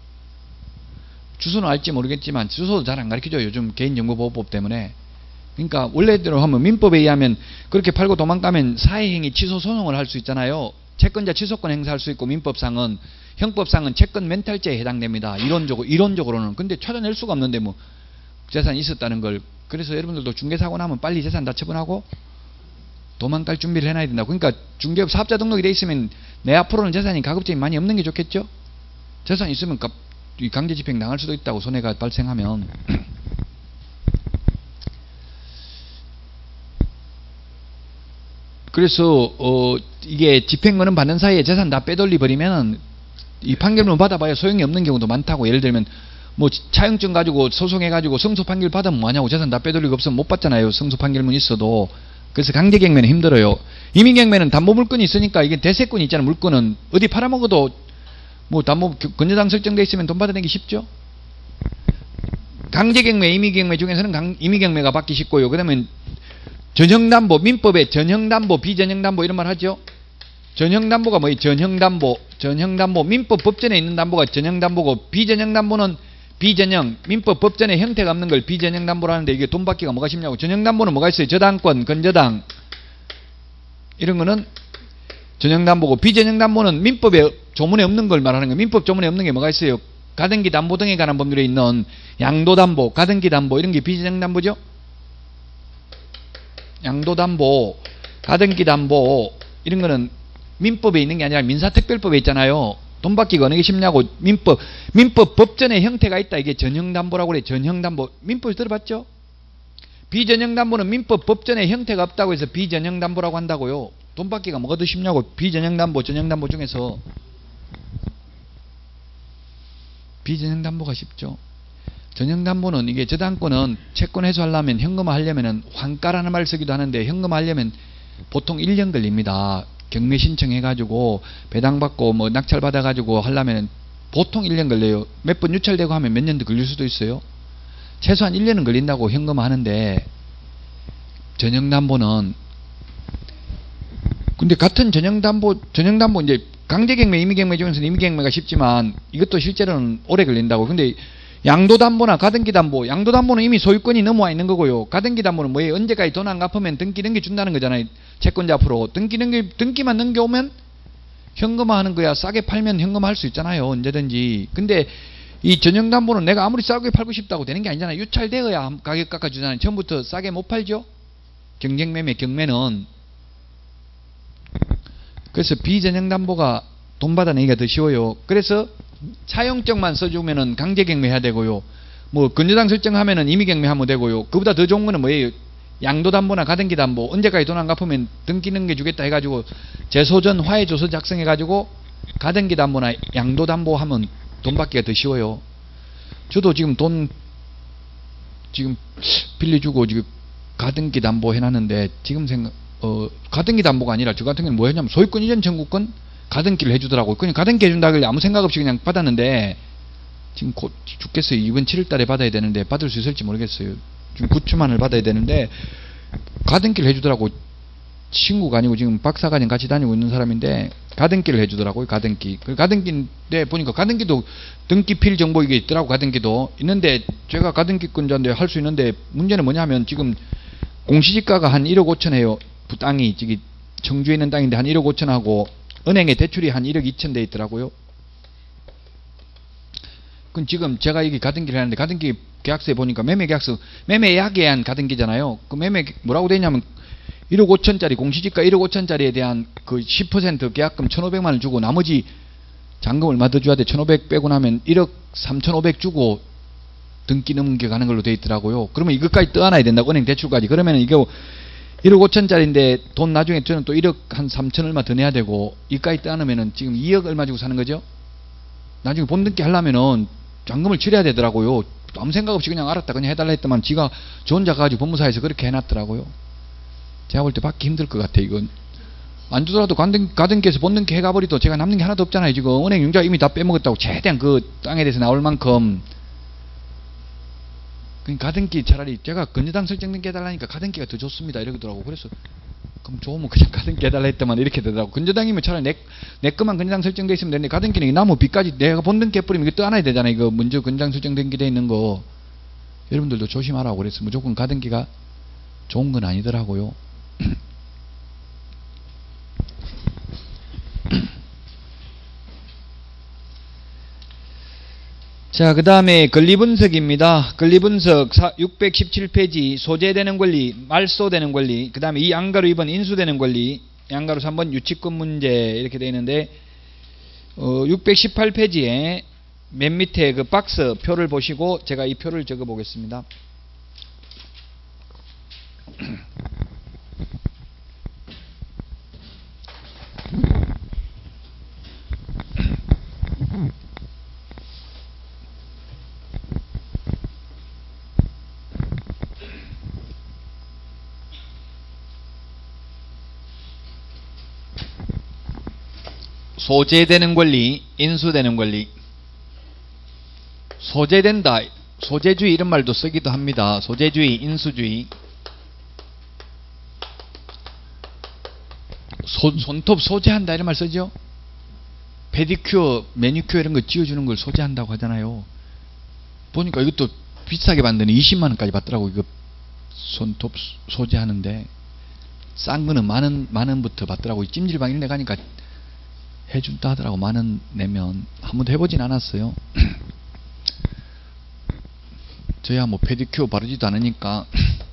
[SPEAKER 1] 주소는 알지 모르겠지만 주소도 잘 안 가르쳐줘요. 요즘 개인정보보호법 때문에. 그러니까 원래대로 하면 민법에 의하면 그렇게 팔고 도망가면 사회행위 취소 소송을 할 수 있잖아요. 채권자 취소권 행사할 수 있고, 민법상은 형법상은 채권 멘탈죄에 해당됩니다. 이론적으로 이론적으로는. 근데 찾아낼 수가 없는데 뭐 재산이 있었다는 걸. 그래서 여러분들도 중개사고 나면 빨리 재산 다 처분하고 도망갈 준비를 해놔야 된다고. 그러니까 중개업 사업자 등록이 돼 있으면 내 앞으로는 재산이 가급적이 많이 없는 게 좋겠죠. 재산 있으면 강제집행 당할 수도 있다고, 손해가 발생하면. 그래서 어 이게 집행권은 받는 사이에 재산 다 빼돌리 버리면 이 판결문 받아봐야 소용이 없는 경우도 많다고. 예를 들면 뭐 차용증 가지고 소송해가지고 승소 판결 받으면 뭐하냐고. 재산 다 빼돌리고 없으면 못 받잖아요. 승소 판결문 있어도. 그래서 강제경매는 힘들어요. 임의경매는 담보물건이 있으니까, 이게 대세권이 있잖아요. 물건은 어디 팔아먹어도 뭐 담보 건저당 설정돼 있으면 돈 받아내기 쉽죠. 강제경매, 임의경매 중에서는 강, 임의경매가 받기 쉽고요. 그러면 전형담보, 민법에 전형담보, 비전형담보 이런 말 하죠. 전형담보가 뭐예요? 전형담보, 전형담보, 민법 법전에 있는 담보가 전형담보고, 비전형담보는 비전형, 민법 법전에 형태가 없는 걸 비전형담보라는데, 이게 돈 받기가 뭐가 쉽냐고. 전형담보는 뭐가 있어요? 저당권, 건저당 이런 거는 전형담보고, 비전형담보는 민법에 조문에 없는 걸 말하는 거예요. 민법 조문에 없는 게 뭐가 있어요? 가등기 담보 등에 관한 법률에 있는 양도담보, 가등기 담보 이런 게 비전형담보죠. 양도담보, 가등기 담보 이런 거는 민법에 있는 게 아니라 민사특별법에 있잖아요. 돈 받기가 어느 게 쉽냐고. 민법 민법 법전에 형태가 있다. 이게 전형담보라고 그래. 전형담보. 민법에서 들어봤죠? 비전형담보는 민법 법전에 형태가 없다고 해서 비전형담보라고 한다고요. 돈 받기가 뭐가 더 쉽냐고. 비전형담보, 전형담보 중에서 비전형담보가 쉽죠. 전형담보는 이게 저당권은 채권 회수하려면, 현금화 하려면 환가라는 말을 쓰기도 하는데, 현금화 하려면 보통 일 년 걸립니다. 경매 신청해가지고 배당받고 뭐 낙찰받아가지고 하려면 보통 일 년 걸려요. 몇 번 유찰되고 하면 몇 년도 걸릴 수도 있어요. 최소한 일 년은 걸린다고 현금화 하는데, 전형담보는 근데 같은 전형담보, 전형담보 이제 강제경매, 임의경매 중에서는 임의경매가 쉽지만 이것도 실제로는 오래 걸린다고. 근데 양도담보나 가등기담보, 양도담보는 이미 소유권이 넘어와 있는 거고요. 가등기담보는 뭐예요? 언제까지 돈 안 갚으면 등기 넘겨준다는 거잖아요. 채권자 앞으로. 등기 넘겨, 등기만 넘겨오면 현금화하는 거야. 싸게 팔면 현금화할 수 있잖아요. 언제든지. 근데 이 전형담보는 내가 아무리 싸게 팔고 싶다고 되는 게 아니잖아요. 유찰되어야 가격 깎아주잖아요. 처음부터 싸게 못 팔죠? 경쟁매매, 경매는. 그래서 비전형담보가 돈 받아내기가 더 쉬워요. 그래서 차용증만 써주면은 강제경매 해야 되고요. 뭐 근저당 설정하면은 임의경매하면 되고요. 그보다 더 좋은 거는 뭐예요? 양도담보나 가등기담보. 언제까지 돈 안 갚으면 등기 넘겨주겠다 해가지고 재소전 화해조서 작성해가지고 가등기담보나 양도담보 하면 돈 받기가 더 쉬워요. 저도 지금 돈 지금 빌려주고 지금 가등기담보 해놨는데 지금 생각 어 가등기담보가 아니라 저 같은 경우는 뭐 했냐면 소유권 이전 청구권 가등기를 해주더라고요. 그냥 가등기 해준다길래 아무 생각 없이 그냥 받았는데 지금 곧 죽겠어요. 이번 칠월 달에 받아야 되는데 받을 수 있을지 모르겠어요. 지금 구천만을 받아야 되는데 가등기를 해주더라고. 친구가 아니고 지금 박사과정 같이 다니고 있는 사람인데 가등기를 해주더라고요. 가등기. 그 가등기인데 보니까 가등기도 등기필 정보 이게 있더라고. 가등기도 있는데 제가 가등기권자인데 할 수 있는데 문제는 뭐냐면 지금 공시지가가 한 일억 오천 해요. 땅이 저기 청주에 있는 땅인데 한 일억 오천 하고 은행에 대출이 한 일억 이천 돼 있더라고요. 그럼 지금 제가 여기 가등기를 하는데 가등기 계약서에 보니까 매매계약서 매매 예약에 의한 가등기잖아요. 그 매매 뭐라고 되어 있냐면 일억 오천짜리 공시지가 일억 오천짜리에 대한 그 십 퍼센트 계약금 천오백만을 주고 나머지 잔금 얼마 더 줘야 돼? 천오백 빼고 나면 일억 삼천오백 주고 등기 넘겨가는 걸로 되어 있더라고요. 그러면 이것까지 떠안아야 된다고. 은행 대출까지. 그러면 이거 일억 오천짜리인데 돈 나중에 저는 또 일억 한 삼천 얼마 더 내야 되고 이까지 떠안으면은 지금 이억 얼마 주고 사는 거죠. 나중에 본등기 하려면은 잔금을 치러야 되더라고요. 아무 생각 없이 그냥 알았다 그냥 해달라 했더만 지가 저 혼자 가가지고 법무사에서 그렇게 해놨더라고요. 제가 볼 때 받기 힘들 것 같아. 이건 안 주더라도 가등, 가등기에서 본등기 해가버리도 제가 남는 게 하나도 없잖아요. 지금 은행 융자 이미 다 빼먹었다고 최대한 그 땅에 대해서 나올 만큼. 그러니까 가등기 차라리 제가 근저당 설정등기 해달라니까 가등기가 더 좋습니다 이러더라고. 그래서 그럼 좋으면 그냥 가등기 해달라 했더만 이렇게 되더라고. 근저당이면 차라리 내, 내 것만 근저당 설정돼 있으면 되는데 가등기는 나무 빚까지 내가 본등기 해버리면 이거 떠안아야 되잖아요. 이거 먼저 근저당 설정등기 돼 있는 거. 여러분들도 조심하라고 그랬어. 무조건 가등기가 좋은 건 아니더라고요. 자, 그 다음에 권리분석입니다. 권리분석 육백십칠 페이지 소재되는 권리, 말소되는 권리, 그 다음에 이 양가로 이 번 인수되는 권리, 양가로 삼 번 유치권 문제 이렇게 되어 있는데 어, 육백십팔 페이지에 맨 밑에 그 박스 표를 보시고 제가 이 표를 적어 보겠습니다. 소재되는 권리, 인수되는 권리. 소재된다. 소재주의 이런 말도 쓰기도 합니다. 소재주의, 인수주의. 소, 손톱 소재한다 이런 말 쓰죠. 페디큐어, 매니큐어 이런 거 지어주는 걸 소재한다고 하잖아요. 보니까 이것도 비싸게 받는데 이십만 원까지 받더라고. 이거 손톱 소재하는데 싼 거는 만 원, 만 원부터 받더라고. 찜질방 이런 데 가니까 해준다 하더라고. 만 원 내면. 한 번도 해보진 않았어요. 저야 뭐 페디큐어 바르지도 않으니까.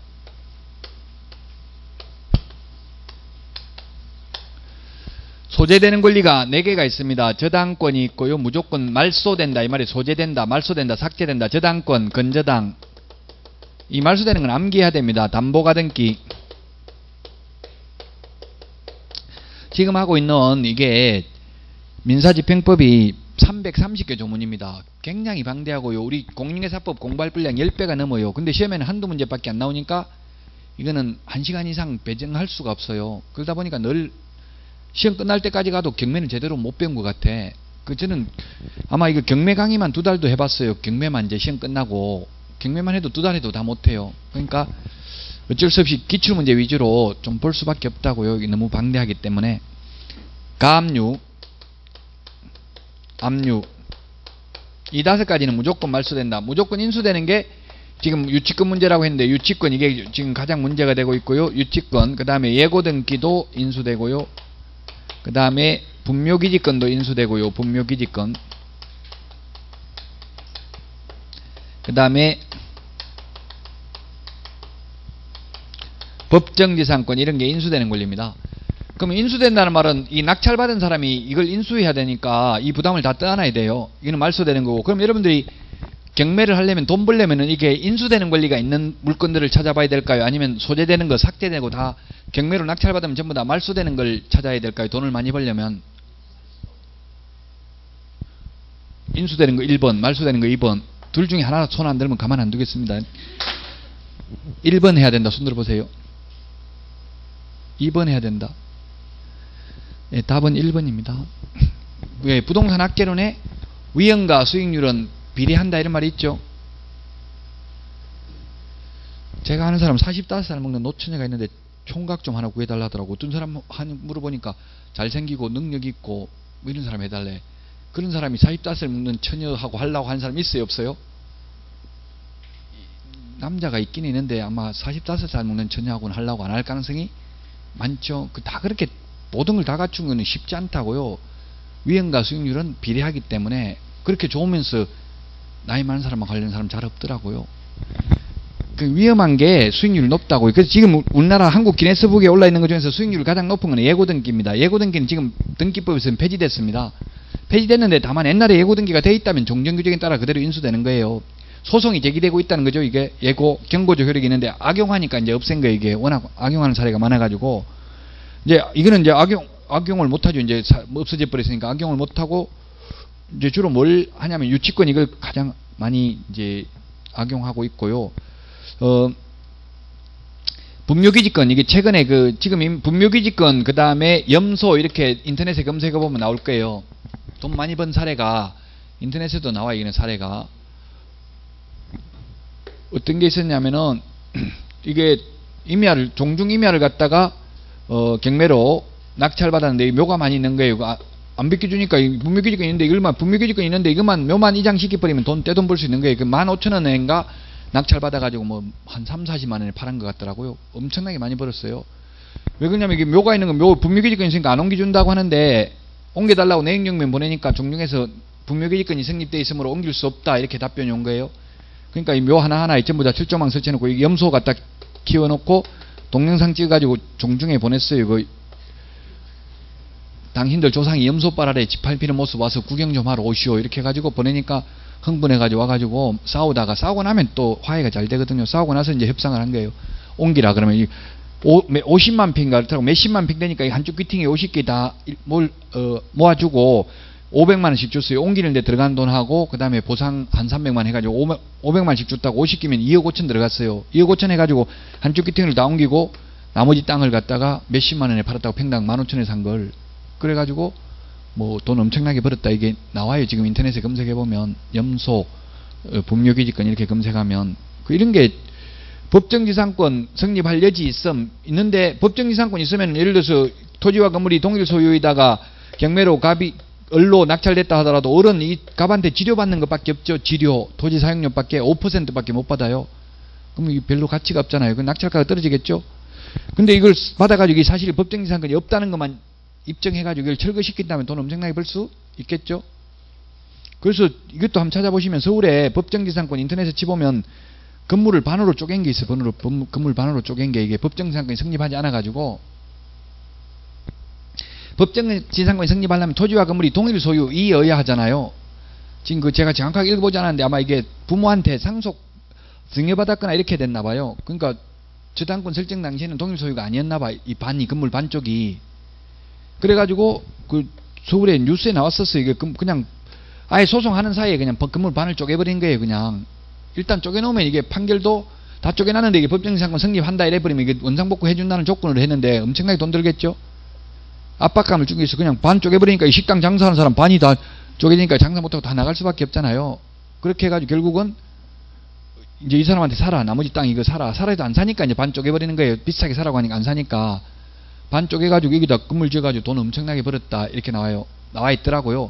[SPEAKER 1] 소재되는 권리가 네 개가 있습니다. 저당권이 있고요. 무조건 말소된다 이 말이 소재된다, 말소된다, 삭제된다. 저당권, 건저당. 이 말소되는 건 암기해야 됩니다. 담보가등기. 지금 하고 있는 이게 민사집행법이 삼백삼십 개 조문입니다. 굉장히 방대하고요. 우리 공인중개사법 공부할 분량 십 배가 넘어요. 근데 시험에는 한두 문제밖에 안 나오니까 이거는 한 시간 이상 배정할 수가 없어요. 그러다 보니까 늘 시험 끝날 때까지 가도 경매는 제대로 못 배운 것 같아. 그 저는 아마 이거 경매 강의만 두 달도 해봤어요. 경매만 이제 시험 끝나고 경매만 해도 두 달 해도 다 못해요. 그러니까 어쩔 수 없이 기출문제 위주로 좀 볼 수밖에 없다고요. 이게 너무 방대하기 때문에. 가압류, 압류, 이 다섯 가지는 무조건 말소된다. 무조건 인수되는 게 지금 유치권 문제라고 했는데 유치권 이게 지금 가장 문제가 되고 있고요. 유치권, 그 다음에 예고등기도 인수되고요. 그 다음에 분묘기지권도 인수되고요. 분묘기지권. 그 다음에 법정지상권 이런 게 인수되는 권리입니다. 그럼 인수된다는 말은 이 낙찰받은 사람이 이걸 인수해야 되니까 이 부담을 다 떠안아야 돼요. 이거는 말소되는 거고. 그럼 여러분들이 경매를 하려면 돈 벌려면 이게 인수되는 권리가 있는 물건들을 찾아봐야 될까요? 아니면 소재되는 거 삭제되고 다 경매로 낙찰받으면 전부 다 말소되는 걸 찾아야 될까요? 돈을 많이 벌려면. 인수되는 거 일 번, 말소되는 거 이 번. 둘 중에 하나 손 안 들면 가만 안 두겠습니다. 일 번 해야 된다. 손 들어보세요. 이 번 해야 된다. 네, 답은 일 번입니다. 왜? 부동산 학개론에 위험과 수익률은 비례한다 이런 말이 있죠. 제가 아는 사람 사십오 살 먹는 노처녀가 있는데 총각 좀 하나 구해달라 하더라고. 어떤 사람 물어보니까 잘생기고 능력 있고 뭐 이런 사람 해달래. 그런 사람이 사십오 살 먹는 처녀하고 하려고 하는 사람 있어요 없어요? 남자가 있긴 있는데 아마 사십오 살 먹는 처녀하고는 하려고 안 할 가능성이 많죠. 그 다 그렇게 모든 걸 다 갖춘 거는 쉽지 않다고요. 위험과 수익률은 비례하기 때문에 그렇게 좋으면서 나이 많은 사람만 관련 사람 잘 없더라고요. 그 위험한 게 수익률이 높다고요. 그래서 지금 우리나라 한국 기네스북에 올라 있는 것 중에서 수익률이 가장 높은 건 예고등기입니다. 예고등기는 지금 등기법에서는 폐지됐습니다. 폐지됐는데 다만 옛날에 예고등기가 돼 있다면 종전규정에 따라 그대로 인수되는 거예요. 소송이 제기되고 있다는 거죠. 이게 예고 경고조 효력이 있는데 악용하니까 이제 없앤 거예요. 이게 워낙 악용하는 사례가 많아가지고 이제 이거는 이제 악용 악용을 못하죠. 이제 없어져 버렸으니까 악용을 못하고 이제 주로 뭘 하냐면 유치권 이걸 가장 많이 이제 악용하고 있고요. 어, 분묘기지권 이게 최근에 그 지금 분묘기지권 그 다음에 염소 이렇게 인터넷에 검색해 보면 나올 거예요. 돈 많이 번 사례가 인터넷에도 나와 있는 사례가 어떤 게 있었냐면은 이게 임야를 종중 임야를 갖다가 어, 경매로 낙찰받았는데 묘가 많이 있는 거예요. 아, 안 비켜주니까 분묘기지권 있는데 이걸만 분묘기지권 있는데 이것만 묘만 이장시켜버리면 돈 떼돈 벌 수 있는 거예요. 그 만 오천 원인가 낙찰받아가지고 뭐 한 삼, 사십만 원에 팔은 것 같더라고요. 엄청나게 많이 벌었어요. 왜 그러냐면 이게 묘가 있는 거 묘 분묘기지권 있으니까 안 옮겨준다고 하는데 옮겨달라고 내역명면 보내니까 종중에서 분묘기지권이 성립되어 있으므로 옮길 수 없다 이렇게 답변이 온 거예요. 그러니까 이 묘 하나하나에 전부 다 철조망 설치해놓고 이 염소 갖다 키워놓고 동영상 찍어가지고 종중에 보냈어요. 그 당신들 조상이 염소빨 아래 짓밟히는 모습 와서 구경 좀 하러 오시오 이렇게 해가지고 보내니까 흥분해가지고 와가지고 싸우다가 싸우고 나면 또 화해가 잘 되거든요. 싸우고 나서 이제 협상을 한 거예요. 옮기라 그러면 이 오십만 평인가 그렇다고 몇십만 평 되니까 한쪽 귀퉁이 오십 개 다 뭘 어, 모아주고 오백만 원씩 줬어요. 옮기는데 들어간 돈하고 그 다음에 보상 한 삼백만 해가지고 오백만 원씩 줬다고 오십 개면 이억 오천 들어갔어요. 이억 오천 해가지고 한쪽 귀퉁이를 다 옮기고 나머지 땅을 갖다가 몇십만 원에 팔았다고 평당 만 오천에 산 걸 그래가지고 뭐 돈 엄청나게 벌었다 이게 나와요. 지금 인터넷에 검색해보면 염소 어, 분묘기지권 이렇게 검색하면 그 이런 게 법정지상권 성립할 여지 있음 있는데 법정지상권 있으면 예를 들어서 토지와 건물이 동일 소유이다가 경매로 갑이 을로 낙찰됐다 하더라도 을은 이 갑한테 지료받는 것밖에 없죠. 지료 토지 사용료밖에 오 퍼센트밖에 못 받아요. 그럼 이게 별로 가치가 없잖아요. 그 낙찰가가 떨어지겠죠. 근데 이걸 받아가지고 이 사실 법정지상권이 없다는 것만 입증해가지고 이걸 철거시킨다면 돈 엄청나게 벌 수 있겠죠. 그래서 이것도 한번 찾아보시면 서울에 법정지상권 인터넷에 치보면 건물을 반으로 쪼갠 게 있어요. 건물을, 건물 반으로 쪼갠 게 이게 법정지상권이 성립하지 않아가지고 법정지상권이 성립하려면 토지와 건물이 동일 소유이어야 하잖아요. 지금 그 제가 정확하게 읽어보지 않았는데 아마 이게 부모한테 상속 증여받았거나 이렇게 됐나봐요. 그러니까 저당권 설정 당시에는 동일 소유가 아니었나봐. 이 반이 건물 반쪽이. 그래가지고 그 서울에 뉴스에 나왔었어요. 이게 그냥 아예 소송하는 사이에 그냥 건물 반을 쪼개버린 거예요. 그냥 일단 쪼개놓으면 이게 판결도 다 쪼개놨는데 이게 법정지상권 성립한다 이래버리면 이게 원상복구 해준다는 조건으로 했는데 엄청나게 돈 들겠죠. 압박감을 주기 위해서 그냥 반 쪼개버리니까 이 식당 장사하는 사람 반이 다 쪼개지니까 장사 못하고 다 나갈 수밖에 없잖아요. 그렇게 해가지고 결국은 이제 이 사람한테 사라. 나머지 땅 이거 사라. 살아도 안 사니까 이제 반 쪼개버리는 거예요. 비싸게 사라고 하니까 안 사니까. 반 쪼개가지고 여기다 건물 지어가지고 돈 엄청나게 벌었다. 이렇게 나와요. 나와 있더라고요.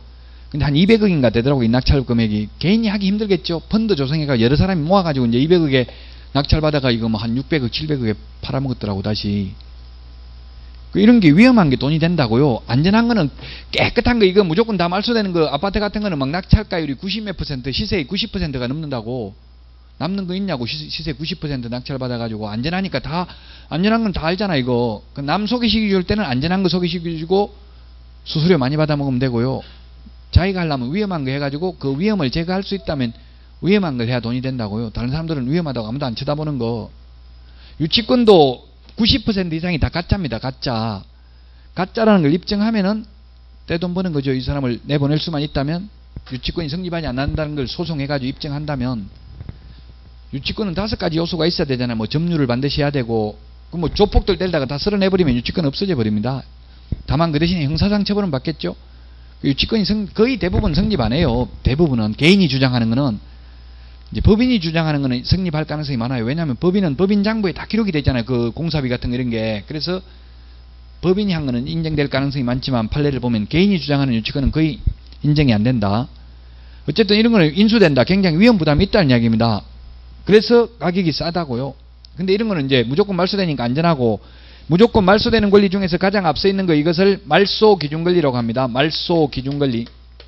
[SPEAKER 1] 근데 한 이백억인가 되더라고, 이 낙찰 금액이. 개인이 하기 힘들겠죠. 펀드 조성해가 여러 사람이 모아가지고 이제 이백억에 낙찰받아가 이거 뭐 한 육백억, 칠백억에 팔아먹었더라고, 다시. 이런 게 위험한 게 돈이 된다고요. 안전한 거는 깨끗한 거, 이거 무조건 다 말소되는 거, 아파트 같은 거는 막 낙찰가율이 구십 몇 퍼센트, 시세의 구십 퍼센트가 넘는다고. 남는 거 있냐고, 시세 구십 퍼센트 낙찰받아가지고. 안전하니까 다, 안전한 건 다 알잖아, 이거. 남 소개시켜 줄 때는 안전한 거 소개시켜 주고 수수료 많이 받아 먹으면 되고요. 자기가 하려면 위험한 거 해가지고 그 위험을 제거할 수 있다면 위험한 걸 해야 돈이 된다고요. 다른 사람들은 위험하다고 아무도 안 쳐다보는 거. 유치권도 구십 퍼센트 이상이 다 가짜입니다. 가짜. 가짜라는 걸 입증하면은 떼돈 버는 거죠. 이 사람을 내보낼 수만 있다면. 유치권이 성립하지 않는다는 걸 소송해가지고 입증한다면. 유치권은 다섯 가지 요소가 있어야 되잖아요. 뭐 점유를 반드시 해야 되고, 그 뭐 조폭들 때리다가 다 쓸어내버리면 유치권 없어져 버립니다. 다만 그 대신에 형사상 처벌은 받겠죠. 유치권이 성, 거의 대부분 성립 안 해요. 대부분은. 개인이 주장하는 거는. 이제 법인이 주장하는 거는 성립할 가능성이 많아요. 왜냐하면 법인은 법인 장부에 다 기록이 되잖아요. 그 공사비 같은 거 이런 게. 그래서 법인이 한 거는 인정될 가능성이 많지만 판례를 보면 개인이 주장하는 유치권은 거의 인정이 안 된다. 어쨌든 이런 거는 인수된다. 굉장히 위험 부담이 있다는 이야기입니다. 그래서 가격이 싸다고요. 근데 이런 거는 이제 무조건 말소되니까 안전하고, 무조건 말소되는 권리 중에서 가장 앞서 있는 거, 이것을 말소 기준 권리라고 합니다. 말소 기준 권리.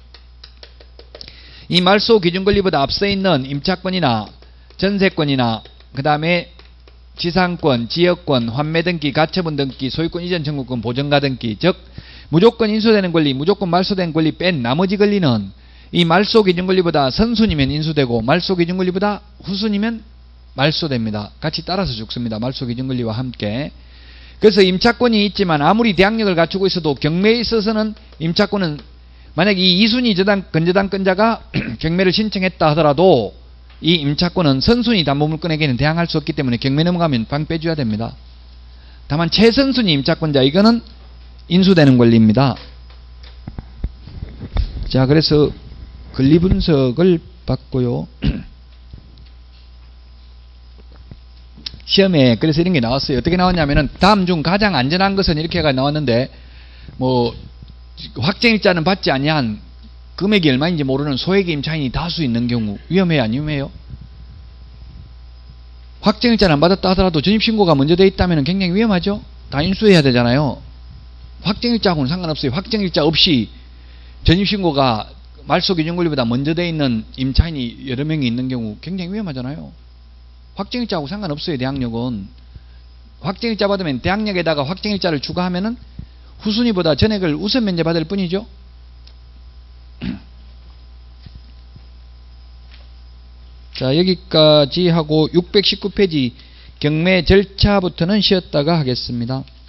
[SPEAKER 1] 이 말소 기준 권리보다 앞서 있는 임차권이나 전세권이나 그 다음에 지상권, 지역권, 환매 등기, 가처분 등기, 소유권 이전 청구권, 보전가 등기, 즉 무조건 인수되는 권리, 무조건 말소된 권리 뺀 나머지 권리는 이 말소 기준 권리보다 선순이면 인수되고 말소 기준 권리보다 후순이면 말소됩니다. 같이 따라서 죽습니다. 말소 기준 권리와 함께. 그래서 임차권이 있지만 아무리 대항력을 갖추고 있어도 경매에 있어서는 임차권은 만약 이 이순위 저당 건저당권자가 경매를 신청했다 하더라도 이 임차권은 선순위 담보물권에게는 대항할 수 없기 때문에 경매 넘어가면 방 빼줘야 됩니다. 다만 최선순위 임차권자, 이거는 인수되는 권리입니다. 자, 그래서 권리 분석을 받고요. 시험에 그래서 이런 게 나왔어요. 어떻게 나왔냐면은 다음 중 가장 안전한 것은 이렇게가 나왔는데, 뭐 확정일자는 받지 아니한 금액이 얼마인지 모르는 소액의 임차인이 다수 있는 경우 위험해요, 안 위험해요? 확정일자는 안 받았다 하더라도 전입신고가 먼저 돼 있다면 굉장히 위험하죠. 다 인수해야 되잖아요. 확정일자하고는 상관없어요. 확정일자 없이 전입신고가 말소 기준 권리보다 먼저 돼 있는 임차인이 여러 명이 있는 경우 굉장히 위험하잖아요. 확정일자하고 상관없어요. 대항력은. 확정일자 받으면 대항력에다가 확정일자를 추가하면은 후순위보다 전액을 우선 면제받을 뿐이죠. 자, 여기까지 하고 육백십구 페이지 경매 절차부터는 쉬었다가 하겠습니다.